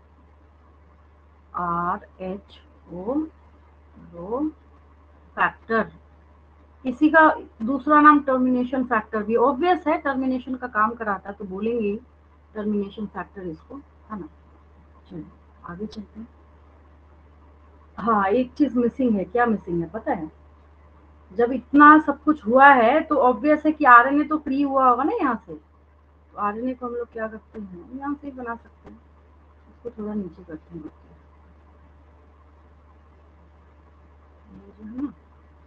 R H O, rho factor. इसी का दूसरा नाम टर्मिनेशन फैक्टर भी, ऑब्वियस है टर्मिनेशन का काम कराता है तो बोलेंगे ही टर्मिनेशन फैक्टर इसको, है ना। चलिए आगे चलते हैं। हाँ एक चीज मिसिंग है, क्या मिसिंग है पता है, जब इतना सब कुछ हुआ है तो ऑब्वियस है कि आरएनए तो फ्री हुआ होगा ना यहाँ से। तो आरएनए को हम लोग क्या करते हैं, यहाँ से ही बना सकते हैं, इसको थोड़ा नीचे करते हैं। ये जो है ना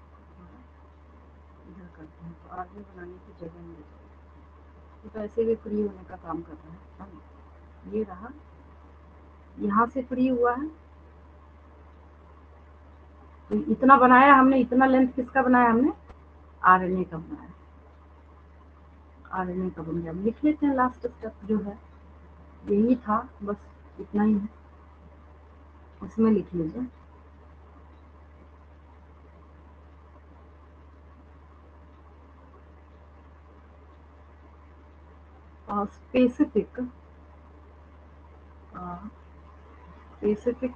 इधर करते हैं तो आगे बनाने की जगह मिल जाएगी। ये तो ऐसे भी फ्री होने का काम कर रहा है। अब ये रहा, यहाँ से फ्री हुआ है तो इतना बनाया हमने। इतना लेंथ किसका बनाया हमने? आरएनए का बनाया। आरएनए का बन गया। लिख लेते हैं लास्ट स्टेप जो है, यही था, बस इतना ही है, उसमें लिख लीजिए। Specific specific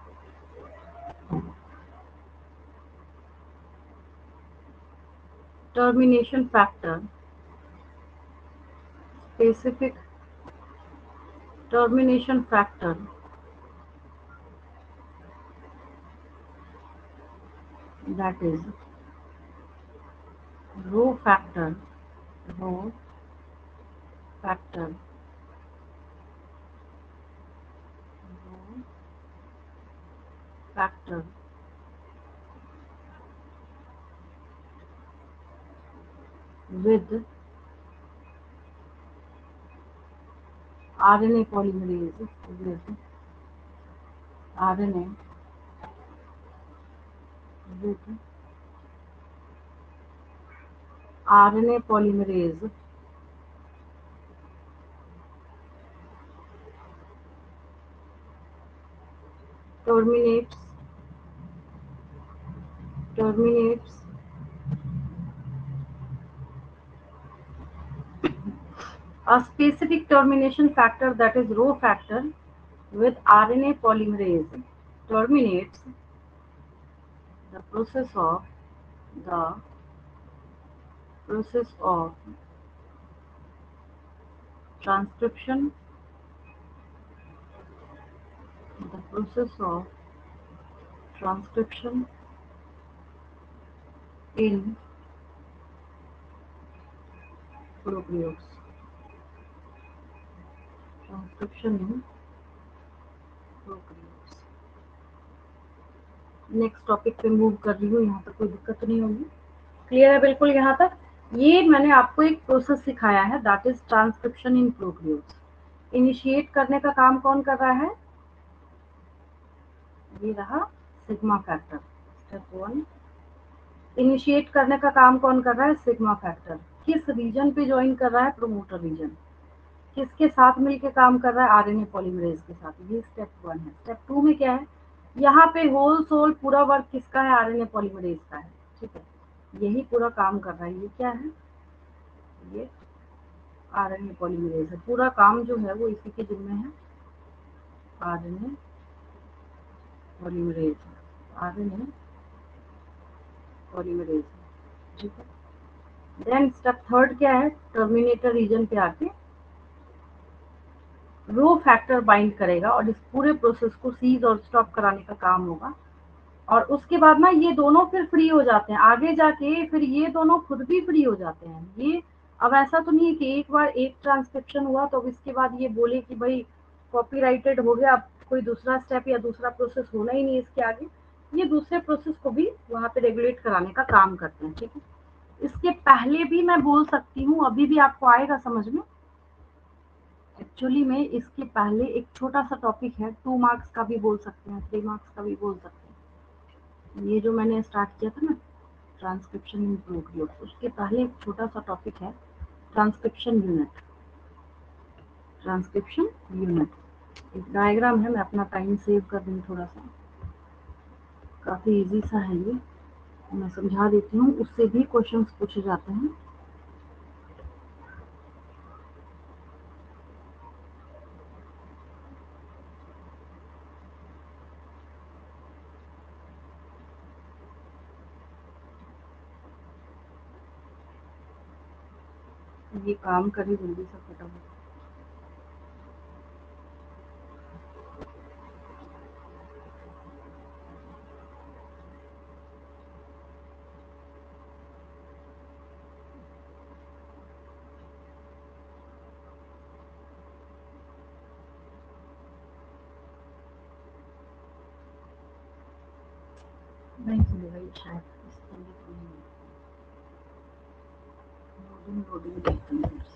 termination factor specific termination factor that is rho factor rho factor rho factor with R N A polymerase with R N A with R N A polymerase terminates terminates a specific termination factor that is rho factor with R N A polymerase terminates the process of the process of transcription the process of transcription in prokaryotes transcription in prokaryotes next topic पे move कर रही हूँ। यहाँ तक कोई दिक्कत नहीं होगी, क्लियर है बिल्कुल यहाँ तक। ये मैंने आपको एक प्रोसेस सिखाया है, that is transcription in prokaryotes. Initiate करने का काम कौन कर रहा है? ये रहा sigma factor. Step one, initiate करने का काम कौन कर रहा है? Sigma factor. किस रीजन पे ज्वाइन कर रहा है? Promoter region. किसके साथ मिलके काम कर रहा है? आरएनए पॉलीमरेज के साथ। ये स्टेप वन है। स्टेप टू में क्या है? यहाँ पे होल सोल पूरा वर्क किसका है? आरएनए पॉलीमरेज का है, ठीक है, यही पूरा काम कर रहा है। ये क्या है? ये आरएनए पॉलीमरेज है। पूरा काम जो है वो इसी के जिम्मे है, आरएनए पॉलीमरेज आरएनए पॉलीमरेज, ठीक है। देन स्टेप थर्ड क्या है? टर्मिनेटर रीजन पे आके रो फैक्टर बाइंड करेगा और इस पूरे प्रोसेस को सीज और स्टॉप कराने का काम होगा। और उसके बाद ना ये दोनों फिर फ्री हो जाते हैं। आगे जाके फिर ये दोनों खुद भी फ्री हो जाते हैं। ये अब ऐसा तो नहीं है कि एक बार एक ट्रांसक्रिप्शन हुआ तो अब इसके बाद ये बोले कि भाई कॉपीराइटेड हो गया, अब कोई दूसरा स्टेप या दूसरा प्रोसेस होना ही नहीं इसके आगे। ये दूसरे प्रोसेस को भी वहाँ पे रेगुलेट कराने का काम करते हैं, ठीक है। इसके पहले भी मैं बोल सकती हूँ, अभी भी आपको आएगा समझ में। एक्चुअली में इसके पहले एक छोटा सा टॉपिक है, टू मार्क्स का भी बोल सकते हैं, थ्री मार्क्स का भी बोल सकते हैं। ये जो मैंने स्टार्ट किया था ना ट्रांसक्रिप्शन इन प्रोkaryotes, उसके पहले एक छोटा सा टॉपिक है ट्रांसक्रिप्शन यूनिट। ट्रांसक्रिप्शन यूनिट एक डायग्राम है, मैं अपना टाइम सेव कर दूँ थोड़ा सा, काफ़ी इजी सा है ये, मैं समझा देती हूँ, उससे भी क्वेश्चंस पूछे जाते हैं। ये काम करें जल्दी से फटाफट। नहीं चलेगा ये। शायद इस तरह तो नहीं है। लोडिंग लोडिंग देखते हैं फिर से।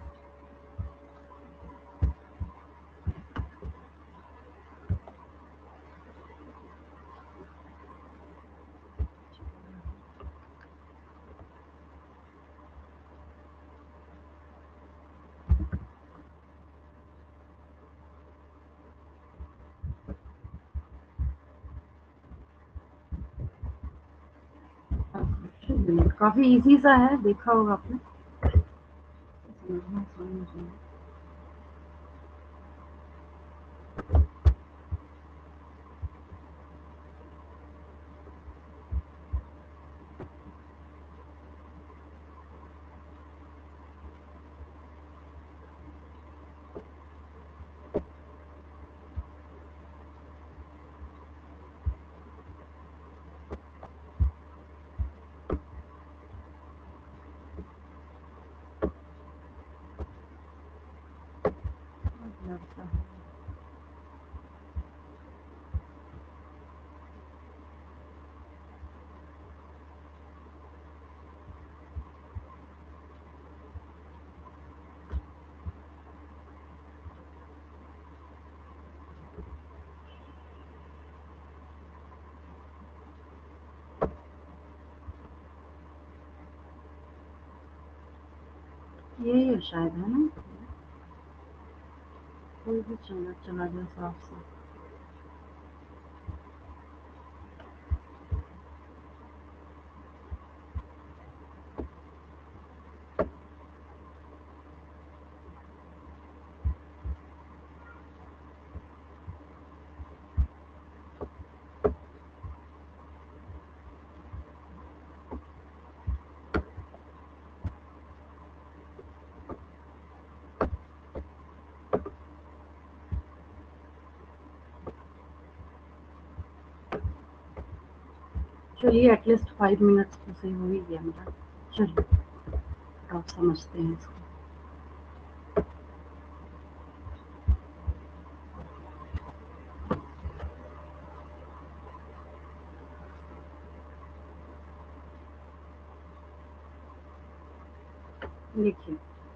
काफी इजी सा है, देखा होगा आपने। समझना समझना। लगता है यही है शायद, है ना। कोई भी चला चला जाए साफ से। चलिए एटलीस्ट फाइव मिनट्स तो सही हो ही गया मेरा। चलिए आप समझते हैं इसको। देखिए,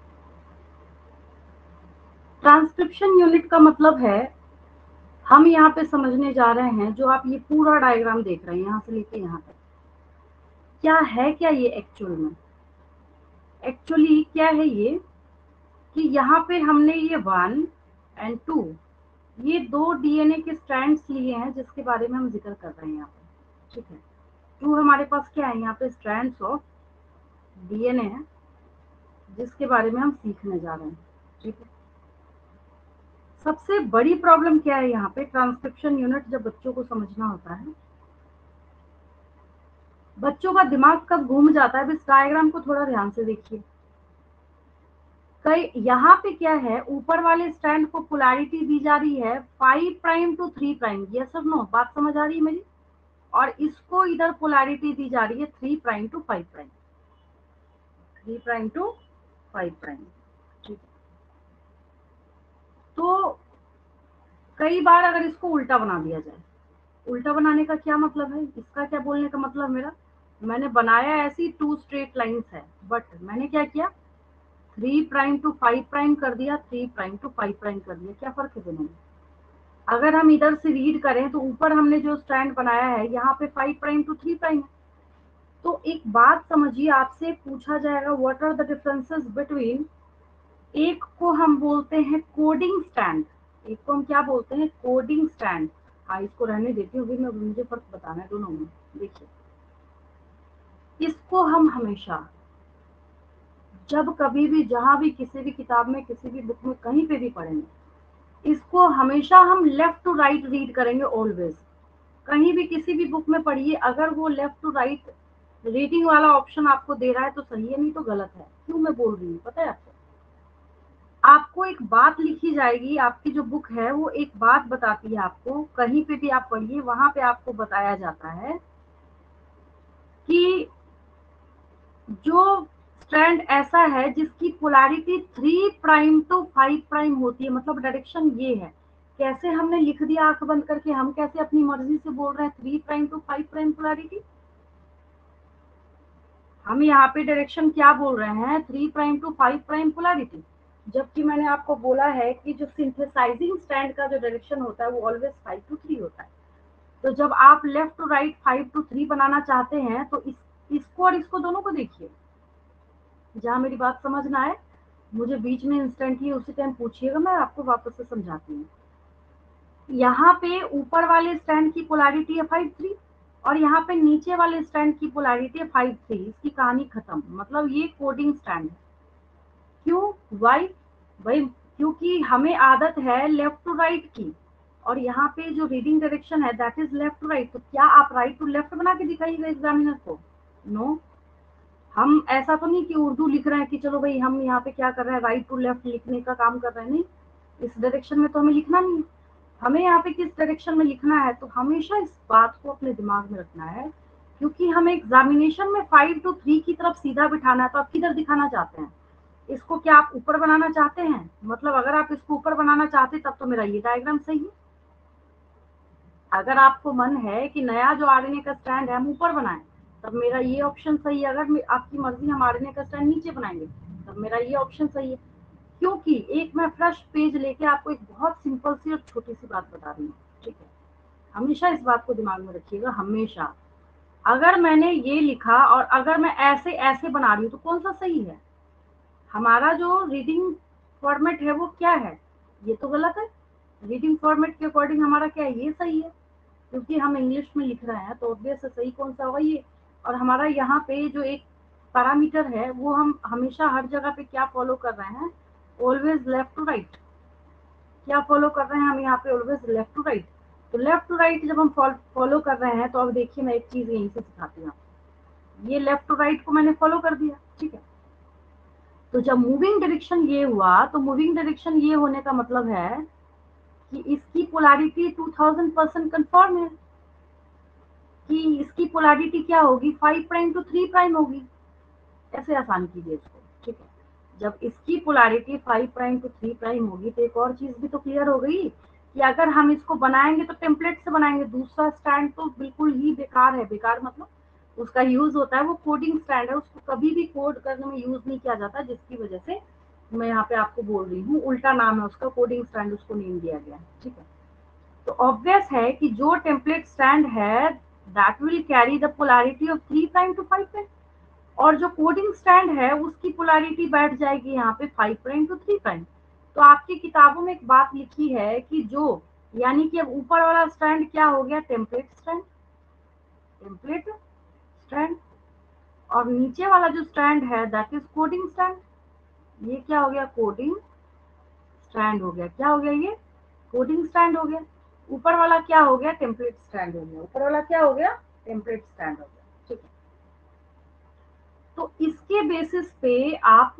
ट्रांसक्रिप्शन यूनिट का मतलब है, हम यहाँ पे समझने जा रहे हैं, जो आप ये पूरा डायग्राम देख रहे हैं यहाँ से लेके यहाँ तक, क्या है क्या ये एक्चुअल में। एक्चुअली क्या है ये कि यहाँ पे हमने ये वन एंड टू, ये दो डीएनए के स्ट्रैंड्स लिए हैं जिसके बारे में हम जिक्र कर रहे हैं यहाँ पे। ठीक है, टू हमारे पास क्या है यहाँ पे, स्ट्रैंड्स ऑफ डीएनए है जिसके बारे में हम सीखने जा रहे हैं। ठीक है, सबसे बड़ी प्रॉब्लम क्या है यहाँ पे, ट्रांसक्रिप्शन यूनिट जब बच्चों को समझना होता है, बच्चों का दिमाग कब घूम जाता है। इस डायग्राम को थोड़ा ध्यान से देखिए। कई यहाँ पे क्या है, ऊपर वाले स्ट्रैंड को पोलैरिटी दी जा रही है five prime to three prime, ये सब नो बात समझ आ रही है मेरी। और इसको इधर पोलैरिटी दी जा रही है three prime to five prime, three prime to five prime. ठीक, तो कई बार अगर इसको उल्टा बना दिया जाए, उल्टा बनाने का क्या मतलब है, इसका क्या बोलने का मतलब मेरा, मैंने बनाया ऐसी टू स्ट्रेट लाइंस है, बट मैंने क्या किया, three prime to five prime कर दिया, three prime to five prime कर दिया। क्या फर्क है दोनों में। अगर हम इधर से रीड करें तो ऊपर हमने जो स्ट्रैंड बनाया है यहाँ पे five prime to three prime है। तो एक बात समझिए, आपसे पूछा जाएगा what are the differences between, एक को हम बोलते हैं कोडिंग स्टैंड, एक को हम क्या बोलते हैं, कोडिंग स्टैंड। हाँ, इसको रहने देती हूँ, मैं मुझे फर्क बताना है दोनों में। देखिए, इसको हम हमेशा जब कभी भी जहां भी किसी भी किताब में, किसी भी बुक में, कहीं पे भी पढ़ेंगे, इसको हमेशा हम लेफ्ट टू राइट रीड करेंगे ऑलवेज। कहीं भी किसी भी बुक में पढ़िए, अगर वो लेफ्ट टू राइट रीडिंग वाला ऑप्शन आपको दे रहा है तो सही है, नहीं तो गलत है। क्यों मैं बोल रही हूँ पता है आपको, आपको एक बात लिखी जाएगी, आपकी जो बुक है वो एक बात बताती है आपको, कहीं पे भी आप पढ़िए वहां पे आपको बताया जाता है कि जो स्ट्रैंड ऐसा है जिसकी polarity three prime to five prime होती है, मतलब डायरेक्शन ये है। कैसे हमने लिख दिया आंख बंद करके, हम कैसे अपनी मर्जी से बोल रहे हैं three prime to five prime polarity, हम यहाँ पे डायरेक्शन क्या बोल रहे हैं, three prime to five prime polarity, जबकि मैंने आपको बोला है कि जो सिंथेसाइजिंग स्ट्रैंड का जो डायरेक्शन होता है वो ऑलवेज फाइव टू थ्री होता है। तो जब आप left to right five to three बनाना चाहते हैं तो इस इसको और इसको दोनों को देखिए, जहाँ मेरी बात समझ ना आए मुझे बीच में इंस्टेंटली उसी टाइम पूछिएगा, मैं आपको वापस से समझाती हूँ। यहाँ पे ऊपर वाले स्टैंड की पोलैरिटी है फाइव थ्री और यहाँ पे नीचे वाले स्टैंड की पोलैरिटी है फाइव थ्री, इसकी कहानी खत्म। मतलब ये कोडिंग स्टैंड है। क्यों, वाई भाई, क्योंकि हमें आदत है लेफ्ट टू राइट की और यहाँ पे जो रीडिंग डायरेक्शन है that is left to right. तो क्या आप राइट टू लेफ्ट बना के दिखाइएगा एग्जामिनर को? नो। हम ऐसा तो नहीं कि उर्दू लिख रहे हैं कि चलो भाई हम यहाँ पे क्या कर रहे हैं, राइट टू लेफ्ट लिखने का काम कर रहे हैं, नहीं, इस डायरेक्शन में तो हमें लिखना नहीं है। हमें यहाँ पे किस डायरेक्शन में लिखना है, तो हमेशा इस बात को अपने दिमाग में रखना है, क्योंकि हमें एग्जामिनेशन में फाइव टू थ्री की तरफ सीधा बिठाना है। तो आप किधर दिखाना चाहते हैं इसको? क्या आप ऊपर बनाना चाहते हैं? मतलब अगर आप इसको ऊपर बनाना चाहते तब तो मेरा ये डायग्राम सही है। अगर आपको मन है कि नया जो आरएनए का स्टैंड है हम ऊपर बनाएं तब मेरा ये ऑप्शन सही है। अगर आपकी मर्जी हम आरएनए का स्टैंड नीचे बनाएंगे तब मेरा ये ऑप्शन सही है। क्योंकि एक मैं फ्रेश पेज लेके आपको एक बहुत सिंपल सी और छोटी सी बात बता रही हूँ, ठीक है? हमेशा इस बात को दिमाग में रखिएगा, हमेशा। अगर मैंने ये लिखा और अगर मैं ऐसे ऐसे बना रही हूँ तो कौन सा सही है? हमारा जो रीडिंग फॉर्मेट है वो क्या है? ये तो गलत है। रीडिंग फॉर्मेट के अकॉर्डिंग हमारा क्या है, ये सही है, क्योंकि हम इंग्लिश में लिख रहे हैं तो ऑब्वियस सही कौन सा होगा, ये। और हमारा यहाँ पे जो एक पैरामीटर है वो हम हमेशा हर जगह पे क्या फॉलो कर रहे हैं, ऑलवेज लेफ्ट टू राइट। क्या फॉलो कर रहे हैं हम यहाँ पे, ऑलवेज लेफ्ट टू राइट। तो लेफ्ट टू राइट जब हम फॉलो कर रहे हैं तो अब देखिए मैं एक चीज यहीं से सिखाती हूँ। ये लेफ्ट टू राइट को मैंने फॉलो कर दिया, ठीक है? तो जब मूविंग डायरेक्शन ये हुआ तो मूविंग डायरेक्शन ये होने का मतलब है कि इसकी polarity two thousand percent confirm है कि इसकी पोलैरिटी क्या होगी, five prime to three prime होगी। ऐसे आसान कीजिए इसको, ठीक है? जब इसकी polarity five prime to three prime होगी तो एक और चीज भी तो क्लियर हो गई कि अगर हम इसको बनाएंगे तो टेम्पलेट से बनाएंगे। दूसरा स्टैंड तो बिल्कुल ही बेकार है। बेकार मतलब उसका यूज होता है, वो कोडिंग स्टैंड है, उसको कभी भी कोड करने में यूज नहीं किया जाता, जिसकी वजह से मैं यहाँ पे आपको बोल रही हूँ उल्टा नाम है उसका, कोडिंग स्टैंड उसको नेम दिया गया है, ठीक है? तो ऑब्वियस है कि जो टेम्पलेट स्टैंड है that will carry the polarity of three prime to five prime और जो कोडिंग स्टैंड है उसकी पोलैरिटी बैठ जाएगी यहाँ पे five prime to three prime. तो आपकी किताबों में एक बात लिखी है कि जो, यानी कि अब ऊपर वाला स्टैंड क्या हो गया, टेम्पलेट स्टैंड, टेम्पलेट स्टैंड, और नीचे वाला जो स्टैंड है दैट इज कोडिंग स्टैंड। ये क्या हो गया, कोडिंग स्टैंड हो गया। क्या हो गया, ये कोडिंग स्टैंड हो गया। ऊपर वाला क्या हो गया, टेम्पलेट स्टैंड हो गया। ऊपर वाला क्या हो गया, टेम्पलेट स्टैंड हो गया, ठीक है? तो इसके बेसिस पे आप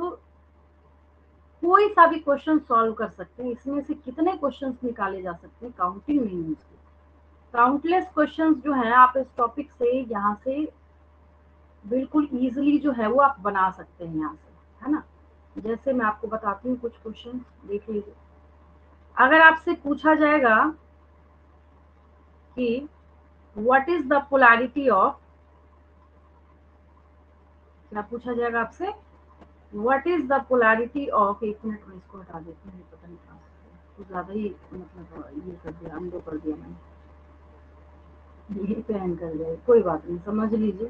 कोई सा भी क्वेश्चन सॉल्व कर सकते हैं। इसमें से कितने क्वेश्चंस निकाले जा सकते हैं, काउंटिंग नहीं है इसकी। काउंटलेस क्वेश्चंस जो है आप इस टॉपिक से यहाँ से बिल्कुल इजीली जो है वो आप बना सकते हैं यहाँ से, है ना? जैसे मैं आपको बताती हूँ कुछ क्वेश्चन, देख लीजिए। अगर आपसे पूछा जाएगा कि what is the polarity of, क्या पूछा जाएगा आपसे, what is the polarity of, एक मिनट में इसको हटा देती हूँ, पता नहीं कहाँ से कुछ ज्यादा ही मतलब ये कर दिया, अनडू कर दिया मैंने, ये पैन कर दिया, कोई बात नहीं, समझ लीजिए।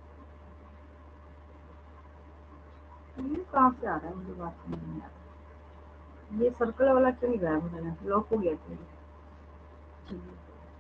ये कहाँ से आ रहा है मुझे बात समझ नहीं आ रहा, ये सर्कल वाला क्यों नहीं गायब हो गया, लॉक हो गया था। चलिए,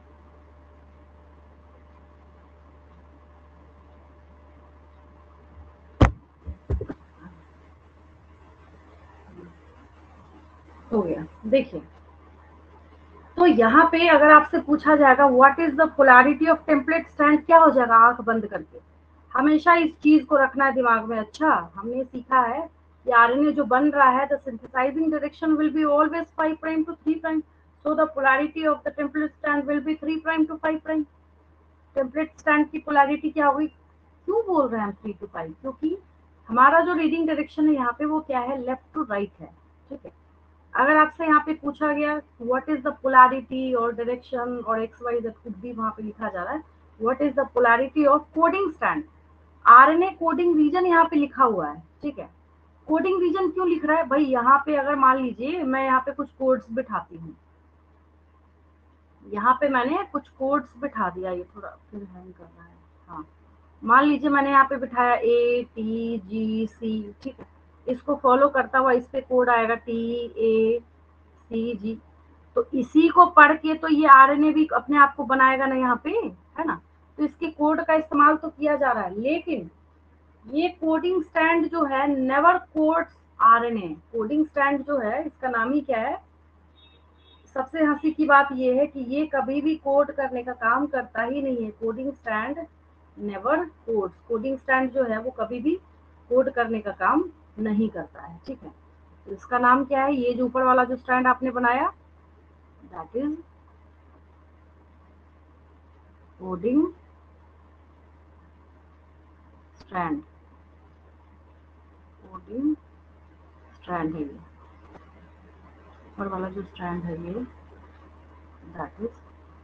हो गया, देखिए। तो यहाँ पे अगर आपसे पूछा जाएगा what is the polarity of template strand, क्या हो जाएगा, आंख बंद करके। हमेशा इस चीज को रखना है दिमाग में। अच्छा, हमने सीखा है कि आरएनए जो बन रहा है the synthesising direction will be always five prime to three prime, so the polarity of the template strand will be three prime to five prime. Template strand की पोलैरिटी क्या हुई, क्यों बोल रहे हैं हम थ्री टू फाइव, क्योंकि हमारा जो रीडिंग डायरेक्शन है यहाँ पे वो क्या है, लेफ्ट टू राइट है, ठीक है? अगर आपसे यहाँ पे पूछा गया व्हाट इज द पोलैरिटी और डायरेक्शन और एक्स वाई जेड, कुछ भी वहां पे लिखा जा रहा है, what is the polarity of coding strand, RNA coding region यहाँ पे लिखा हुआ है, ठीक है। कोडिंग रीजन क्यों लिख रहा है भाई, यहाँ पे अगर मान लीजिए मैं यहाँ पे कुछ कोड्स बिठाती हूँ, यहाँ पे मैंने कुछ कोड्स बिठा दिया, ये थोड़ा फिर हैंग कर रहा है, हाँ मान लीजिए मैंने यहाँ पे बिठाया ए टी जी सी, ठीक है, इसको फॉलो करता हुआ इस पे कोड आएगा टी ए सी जी, तो इसी को पढ़ के तो ये आरएनए भी अपने आप को बनाएगा ना यहाँ पे, है ना। तो इसके कोड का इस्तेमाल तो किया जा रहा है, लेकिन ये कोडिंग स्टैंड जो है never codes RNA. Coding strand जो है इसका नाम ही क्या है, सबसे हंसी की बात ये है कि ये कभी भी कोड करने का काम करता ही नहीं है। Coding strand never codes, coding strand जो है वो कभी भी कोड करने का काम नहीं करता है, ठीक है। तो इसका नाम क्या है, ये जो ऊपर वाला जो स्टैंड आपने बनाया, that is coding strand. Coding strand है ये ऊपर वाला जो स्टैंड है, ये दैट इज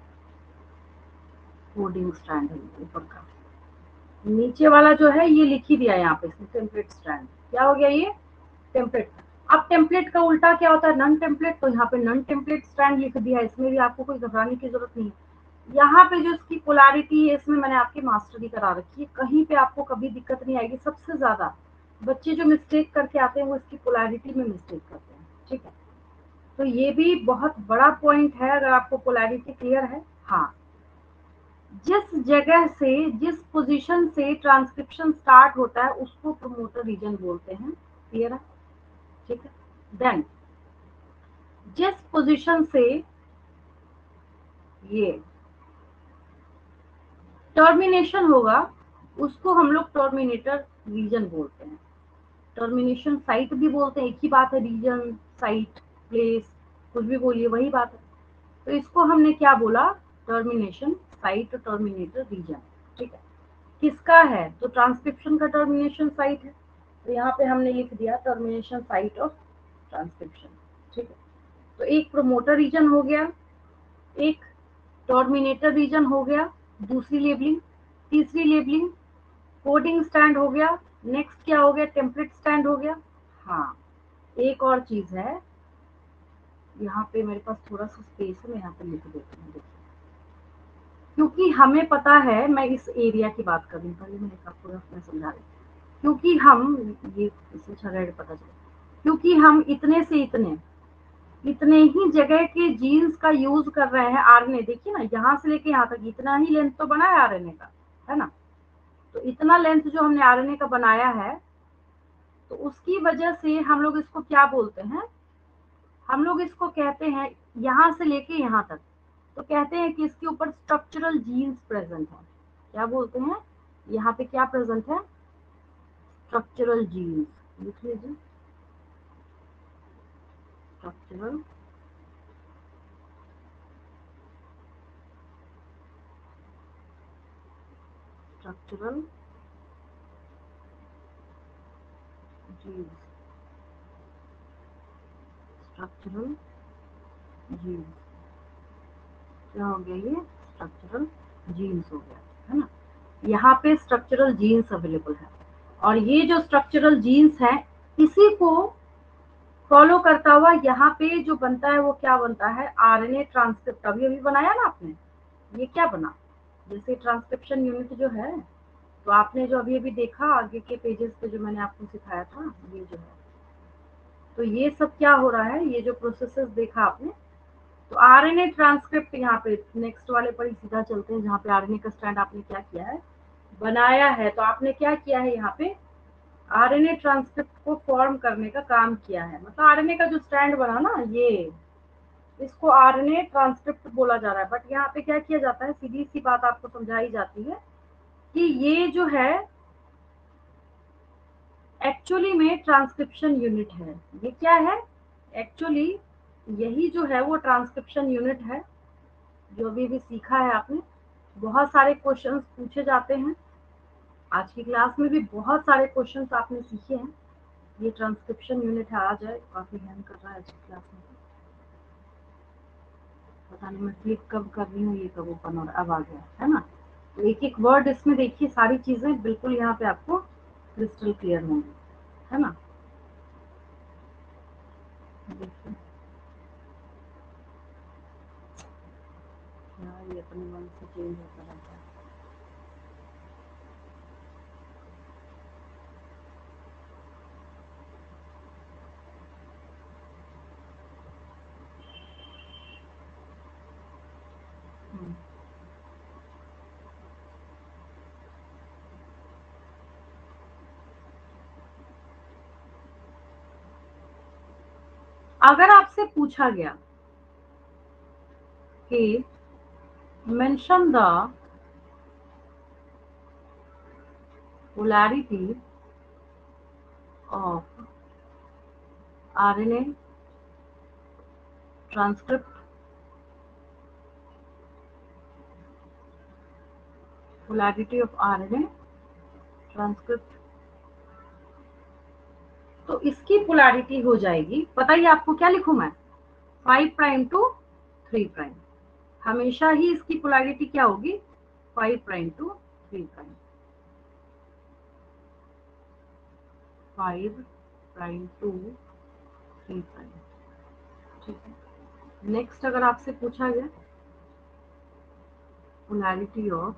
कोडिंग स्टैंड है ये ऊपर का। नीचे वाला जो है ये लिख ही दिया यहाँ पे इसमें टेम्पलेट स्टैंड, क्या हो गया ये टेम्पलेट। अब टेम्पलेट का उल्टा क्या होता है, नन टेम्पलेट, तो यहाँ पे नन टेम्पलेट स्टैंड लिख दिया, इसमें भी आपको कोई घबराने की जरूरत नहीं है। यहाँ पे जो इसकी पोलैरिटी है इसमें मैंने आपकी मास्टरी करा रखी है, कहीं पे आपको कभी दिक्कत नहीं आएगी। सबसे ज्यादा बच्चे जो मिस्टेक करके आते हैं वो इसकी पोलैरिटी में मिस्टेक करते हैं, ठीक है। तो ये भी बहुत बड़ा पॉइंट है, अगर आपको पोलैरिटी क्लियर है। हाँ, जिस जगह से जिस पोजीशन से ट्रांसक्रिप्शन स्टार्ट होता है उसको प्रोमोटर रीजन बोलते हैं, क्लियर है, ठीक है। देन जिस पोजीशन से ये टर्मिनेशन होगा उसको हम लोग टर्मिनेटर रीजन बोलते हैं। टर्मिनेशन साइट भी बोलते हैं, एक ही बात है, रीजन साइट प्लेस कुछ भी बोलिए वही बात है। तो इसको हमने क्या बोला, टर्मिनेशन साइट टर्मिनेटर रीजन, ठीक है। किसका है, तो ट्रांसक्रिप्शन का टर्मिनेशन साइट है, तो यहाँ पे हमने लिख दिया टर्मिनेशन साइट ऑफ ट्रांसक्रिप्शन, ठीक है। तो एक प्रोमोटर रीजन हो गया, एक टर्मिनेटर रीजन हो गया, दूसरी लेबलिंग। तीसरी लेबलिंग कोडिंग स्टैंड हो गया। नेक्स्ट क्या हो गया, टेम्पलेट स्टैंड हो गया। हाँ, एक और चीज है, यहाँ पे मेरे पास थोड़ा सा स्पेस है, मैं यहाँ पे लिख देती हूँ, क्योंकि हमें पता है, मैं इस एरिया की बात कर रही हूँ, पहले मैंने आपको मैं समझा रही, क्योंकि हम ये इसमें छह पता चला, क्योंकि हम इतने से इतने इतने ही जगह के जीन्स का यूज कर रहे हैं आरएनए। देखिए ना, यहाँ से लेके यहाँ तक इतना ही लेंथ तो बना है आरएनए का, है ना। तो इतना लेंथ जो हमने आरएनए का बनाया है, तो उसकी वजह से हम लोग इसको क्या बोलते हैं, हम लोग इसको कहते हैं यहाँ से लेके यहाँ तक, तो कहते हैं कि इसके ऊपर स्ट्रक्चरल जीन्स प्रेजेंट है। क्या बोलते हैं, यहाँ पे क्या प्रेजेंट है, स्ट्रक्चरल जीन्स, लिख लीजिए structural structural genes structural genes क्या हो गया, ये स्ट्रक्चरल जीन्स हो गया, है ना। यहाँ पे स्ट्रक्चरल जीन्स अवेलेबल है, और ये जो स्ट्रक्चरल जीन्स है इसी को फॉलो करता हुआ यहाँ पे जो बनता है वो क्या बनता है, आरएनए ट्रांसक्रिप्ट। अभी अभी बनाया ना आपने, ये क्या बना, जैसे ट्रांसक्रिप्शन यूनिट जो है, तो आपने जो अभी अभी देखा आगे के पेजेस पे जो मैंने आपको सिखाया था, ये जो है, तो ये सब क्या हो रहा है, ये जो प्रोसेसेस देखा आपने, तो आरएनए ट्रांसक्रिप्ट यहाँ पे नेक्स्ट वाले पर ही सीधा चलते हैं, जहाँ पे आरएनए का स्टैंड आपने क्या किया है, बनाया है। तो आपने क्या किया है, यहाँ पे आरएनए ट्रांसक्रिप्ट को फॉर्म करने का काम किया है, मतलब आरएनए का जो स्टैंड बना ना, ये इसको आरएनए ट्रांसक्रिप्ट बोला जा रहा है। बट यहाँ पे क्या किया जाता है, सीधी सी बात आपको समझाई जाती है कि ये जो है एक्चुअली में ट्रांसक्रिप्शन यूनिट है। ये क्या है, एक्चुअली यही जो है वो ट्रांसक्रिप्शन यूनिट है, जो अभी भी सीखा है आपने। बहुत सारे क्वेश्चंस पूछे जाते हैं, आज की क्लास में भी बहुत सारे क्वेश्चंस आपने सीखे हैं। ये ट्रांसक्रिप्शन यूनिट है, आ जाए, काफी हैंग कर रहा है आज की क्लास में, पता नहीं मैं क्लिक कब कर रही हूँ, ये कब ओपन हो रहा है, अब आ गया, है ना। एक एक वर्ड इसमें देखिए, सारी चीजें बिल्कुल यहाँ पे आपको क्रिस्टल क्लियर होंगी, है ना। देखिए यार, ये अपने मन से चेंज होता रहता है। हम्म। अगर आपसे पूछा गया कि mention the polarity of R N A transcript, polarity of R N A transcript, तो इसकी पोलैरिटी हो जाएगी, बताइए आपको क्या लिखूं मैं, five prime to three prime. हमेशा ही इसकी पोलैरिटी क्या होगी, five prime to three prime, five prime to three prime, ठीक है। नेक्स्ट अगर आपसे पूछा गया polarity of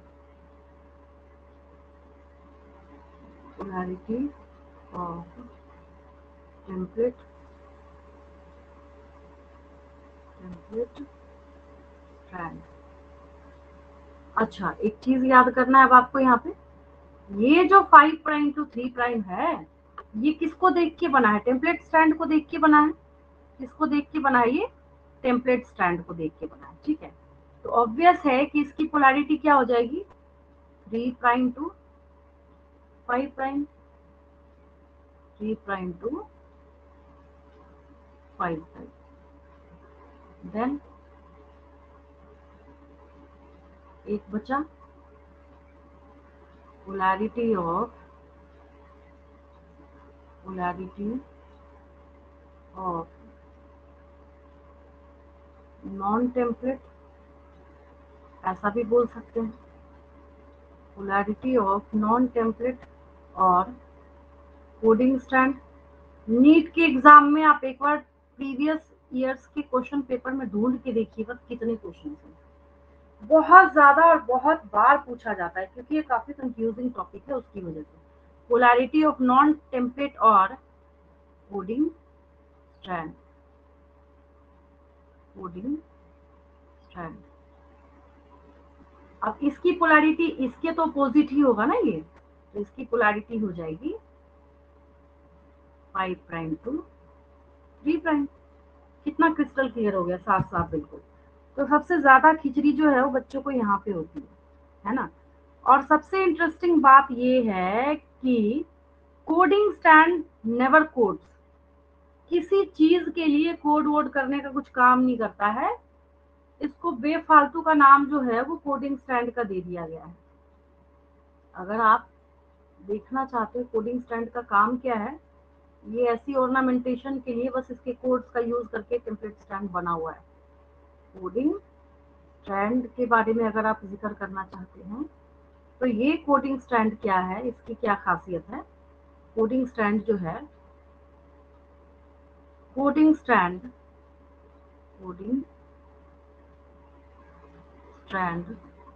polarity of template template strand. अच्छा, एक चीज याद करना है अब आपको यहाँ पे, ये जो five prime to three prime है, ये किसको देख के बना है, टेम्पलेट स्ट्रैंड को देख के बना है। किसको देख के बना है, ये टेम्पलेट स्ट्रैंड को देख के बना है, ठीक है। तो ऑब्वियस है कि इसकी पोलैरिटी क्या हो जाएगी, three prime to five prime, three prime to five prime. Then एक बचा polarity of polarity of non template, ऐसा भी बोल सकते हैं, पोलैरिटी ऑफ नॉन टेम्पलेट और कोडिंग स्ट्रैंड। नीट के एग्जाम में आप एक बार प्रीवियस ईयर्स के क्वेश्चन पेपर में ढूंढ के देखिएगा कितने क्वेश्चन हैं, बहुत ज्यादा और बहुत बार पूछा जाता है, क्योंकि ये काफी कंफ्यूजिंग टॉपिक है उसकी वजह से। पोलैरिटी ऑफ नॉन टेम्पलेट और कोडिंग स्ट्रैंड, कोडिंग स्ट्रैंड। अब इसकी पोलैरिटी इसके तो अपोजिट ही होगा ना ये, तो इसकी पोलैरिटी हो जाएगी five prime to three prime. कितना क्रिस्टल क्लियर हो गया, साफ साफ बिल्कुल। तो सबसे ज्यादा खिचड़ी जो है वो बच्चों को यहाँ पे होती है है ना। और सबसे इंटरेस्टिंग बात ये है कि कोडिंग स्टैंड नेवर कोड्स, किसी चीज के लिए कोड वोड करने का कुछ काम नहीं करता है, इसको बेफालतू का नाम जो है वो कोडिंग स्टैंड का दे दिया गया है। अगर आप देखना चाहते हो कोडिंग स्टैंड का काम क्या है, ये ऐसी ऑर्नामेंटेशन के लिए बस इसके कोड्स का यूज करके टेम्पलेट स्टैंड बना हुआ है। कोडिंग स्टैंड के बारे में अगर आप जिक्र करना चाहते हैं तो ये कोडिंग स्टैंड क्या है, इसकी क्या खासियत है। कोडिंग स्टैंड जो है, coding strand coding strand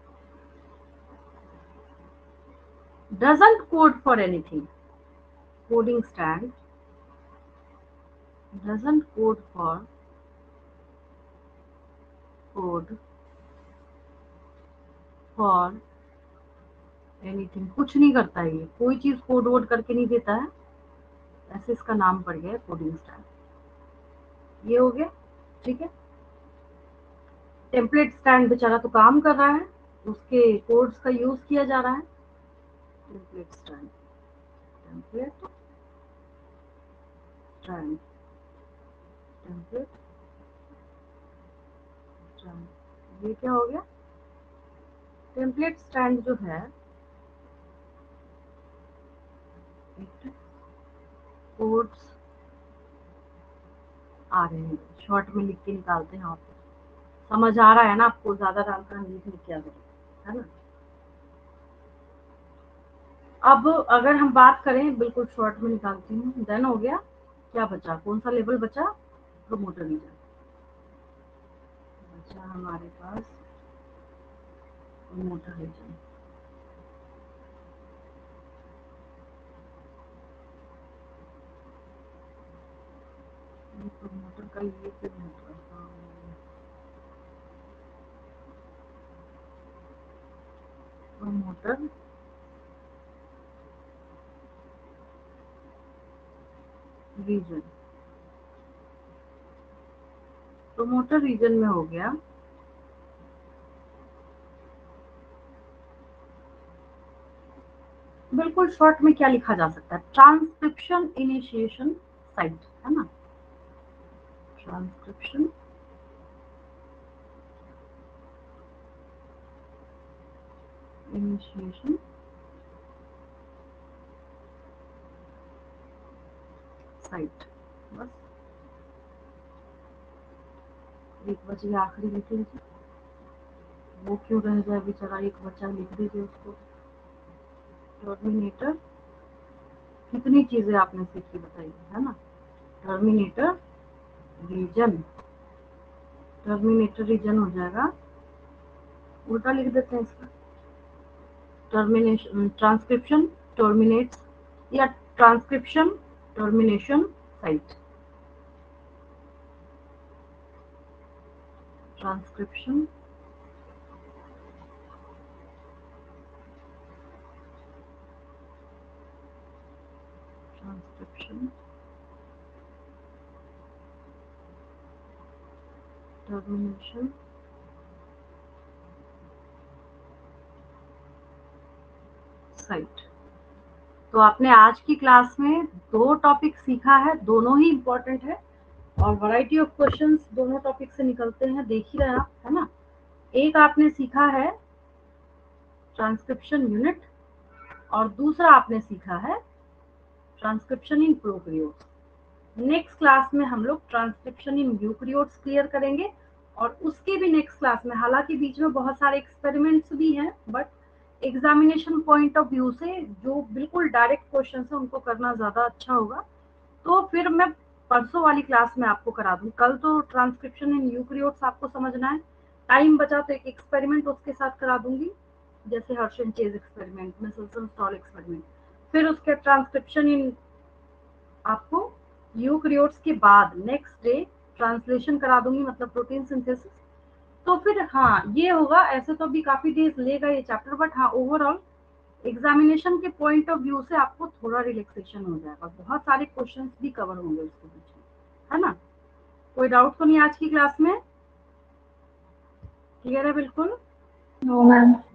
doesn't code for anything. Coding stand doesn't code for code for anything. कुछ नहीं करता है ये, कोई चीज कोड वोड करके नहीं देता है, ऐसे इसका नाम पड़ गया है कोडिंग स्टैंड। ये हो गया, ठीक है। टेम्पलेट स्टैंड बेचारा तो काम कर रहा है, उसके कोड्स का यूज किया जा रहा है। Template strand template strand template strand, ये क्या हो गया, टेम्पलेट स्टैंड जो है कोड्स आ रहे हैं, शॉर्ट में लिख के निकालते हैं आप। समझ आ रहा है ना आपको, ज्यादा डालकर हम लिख लिख क्या करें, है ना। अब अगर हम बात करें, बिल्कुल शॉर्ट में निकालती हूँ, देन हो गया, क्या बचा, कौन सा लेवल बचा, प्रोमोटर रीजन बचा हमारे पास, प्रोमोटर रीजन। प्रोमोटर का ये फिर प्रोमोटर रीजन, प्रोमोटर रीजन में हो गया, बिल्कुल शॉर्ट में क्या लिखा जा सकता है, ट्रांसक्रिप्शन इनिशिएशन साइट, है ना, ट्रांसक्रिप्शन इनिशिएशन साइट। बस एक बच गया, आखिरी लिख लीजिए, वो क्यों रह जाए बेचारा, एक बच्चा लिख दीजिए उसको। टर्मिनेटर, कितनी चीजें आपने सीखी बताइए, है ना, टर्मिनेटर रीजन, टर्मिनेटर रीजन हो जाएगा, उल्टा लिख देते हैं इसका, टर्मिनेशन ट्रांसक्रिप्शन टर्मिनेट्स, या transcription termination site, transcription transcription termination site. तो आपने आज की क्लास में दो टॉपिक सीखा है, दोनों ही इम्पोर्टेंट है, और वैरायटी ऑफ क्वेश्चंस दोनों टॉपिक से निकलते हैं, देख ही रहे आप, है ना। एक आपने सीखा है ट्रांसक्रिप्शन यूनिट, और दूसरा आपने सीखा है transcription in prokaryotes. Next class में हम लोग ट्रांसक्रिप्शन इन यूकैरियोट्स क्लियर करेंगे, और उसके भी नेक्स्ट क्लास में, हालांकि बीच में बहुत सारे एक्सपेरिमेंट्स भी हैं, but examination point of view से जो बिल्कुल डायरेक्ट क्वेश्चन है उनको करना ज़्यादा अच्छा होगा, तो फिर मैं परसों वाली क्लास में आपको करा दूँ। कल तो ट्रांसक्रिप्शन इन यूकैरियोट्स आपको समझना है, टाइम बचा तो एक एक्सपेरिमेंट उसके साथ करा दूंगी, जैसे Hershey Chase experiment, Meselson Stahl experiment, फिर उसके ट्रांसक्रिप्शन इन, आपको यूकैरियोट्स के बाद नेक्स्ट डे ट्रांसलेशन करा दूंगी, मतलब प्रोटीन सिंथेसिस। तो फिर हाँ ये होगा, ऐसे तो अभी काफी डेज लेगा ये चैप्टर, बट हाँ ओवरऑल एग्जामिनेशन के पॉइंट ऑफ व्यू से आपको थोड़ा रिलैक्सेशन हो जाएगा, बहुत सारे क्वेश्चंस भी कवर होंगे उसके बीच में, है ना। कोई डाउट तो नहीं आज की क्लास में, क्लियर है बिल्कुल। No ma'am.